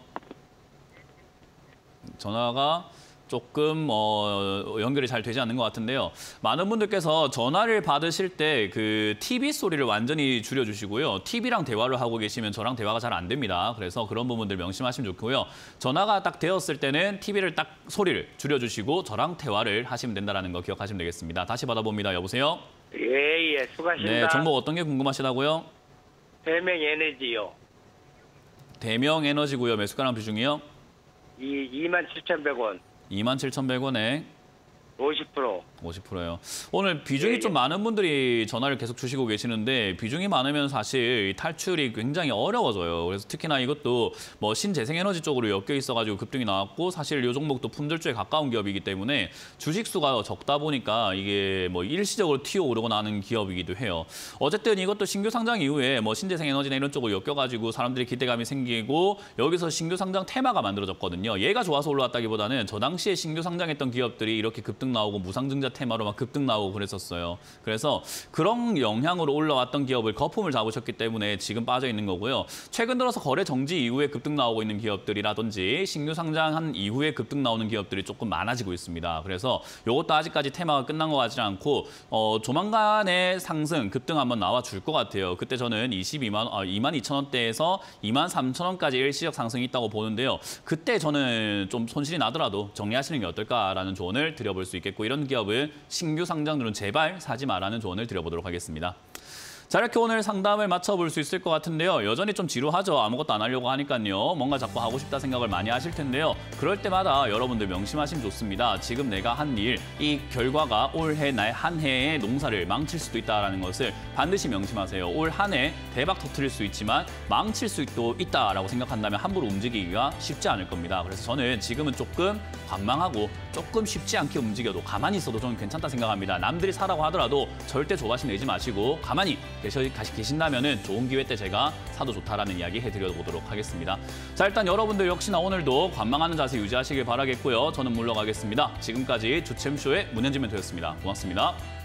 전화가 조금 어, 연결이 잘 되지 않는 것 같은데요. 많은 분들께서 전화를 받으실 때 그 티비 소리를 완전히 줄여주시고요. 티비랑 대화를 하고 계시면 저랑 대화가 잘 안 됩니다. 그래서 그런 부분들 명심하시면 좋고요. 전화가 딱 되었을 때는 티비를 딱 소리를 줄여주시고 저랑 대화를 하시면 된다는 거 기억하시면 되겠습니다. 다시 받아봅니다. 여보세요? 예, 예, 수고하십니다. 네, 종목 어떤 게 궁금하시다고요? 대명 에너지요. 대명 에너지고요. 매수가랑 비중이요? 이 이만 칠천백 원. 이만 칠천백 원에 오십 퍼센트. 오십 퍼센트예요. 오늘 비중이 예, 예. 좀 많은 분들이 전화를 계속 주시고 계시는데 비중이 많으면 사실 탈출이 굉장히 어려워져요. 그래서 특히나 이것도 뭐 신재생에너지 쪽으로 엮여 있어가지고 급등이 나왔고 사실 이 종목도 품절주에 가까운 기업이기 때문에 주식 수가 적다 보니까 이게 뭐 일시적으로 튀어 오르고 나는 기업이기도 해요. 어쨌든 이것도 신규 상장 이후에 뭐 신재생에너지나 이런 쪽으로 엮여가지고 사람들이 기대감이 생기고 여기서 신규 상장 테마가 만들어졌거든요. 얘가 좋아서 올라왔다기보다는 저 당시에 신규 상장했던 기업들이 이렇게 급등 나오고 무상증자 테마로 막 급등 나오고 그랬었어요. 그래서 그런 영향으로 올라왔던 기업을 거품을 잡으셨기 때문에 지금 빠져 있는 거고요. 최근 들어서 거래 정지 이후에 급등 나오고 있는 기업들이라든지 신규 상장한 이후에 급등 나오는 기업들이 조금 많아지고 있습니다. 그래서 이것도 아직까지 테마가 끝난 것 같지 않고 어, 조만간에 상승, 급등 한번 나와 줄 것 같아요. 그때 저는 이십이만, 아, 이만 이천 원대에서 이만 삼천 원까지 일시적 상승이 있다고 보는데요. 그때 저는 좀 손실이 나더라도 정리하시는 게 어떨까라는 조언을 드려볼 수 있겠고 이런 기업은 신규 상장들은 제발 사지 말라는 조언을 드려보도록 하겠습니다. 자, 이렇게 오늘 상담을 마쳐볼 수 있을 것 같은데요. 여전히 좀 지루하죠. 아무것도 안 하려고 하니까요. 뭔가 자꾸 하고 싶다 생각을 많이 하실 텐데요. 그럴 때마다 여러분들 명심하시면 좋습니다. 지금 내가 한 일, 이 결과가 올해 날 한 해의 농사를 망칠 수도 있다는 것을 반드시 명심하세요. 올 한 해 대박 터뜨릴 수 있지만 망칠 수도 있다라고 생각한다면 함부로 움직이기가 쉽지 않을 겁니다. 그래서 저는 지금은 조금 관망하고 조금 쉽지 않게 움직여도 가만히 있어도 저는 괜찮다 생각합니다. 남들이 사라고 하더라도 절대 조바심 내지 마시고 가만히 계신다면 좋은 기회 때 제가 사도 좋다라는 이야기 해드려보도록 하겠습니다. 자, 일단 여러분들 역시나 오늘도 관망하는 자세 유지하시길 바라겠고요. 저는 물러가겠습니다. 지금까지 주챔쇼의 문현진 멘토였습니다. 고맙습니다.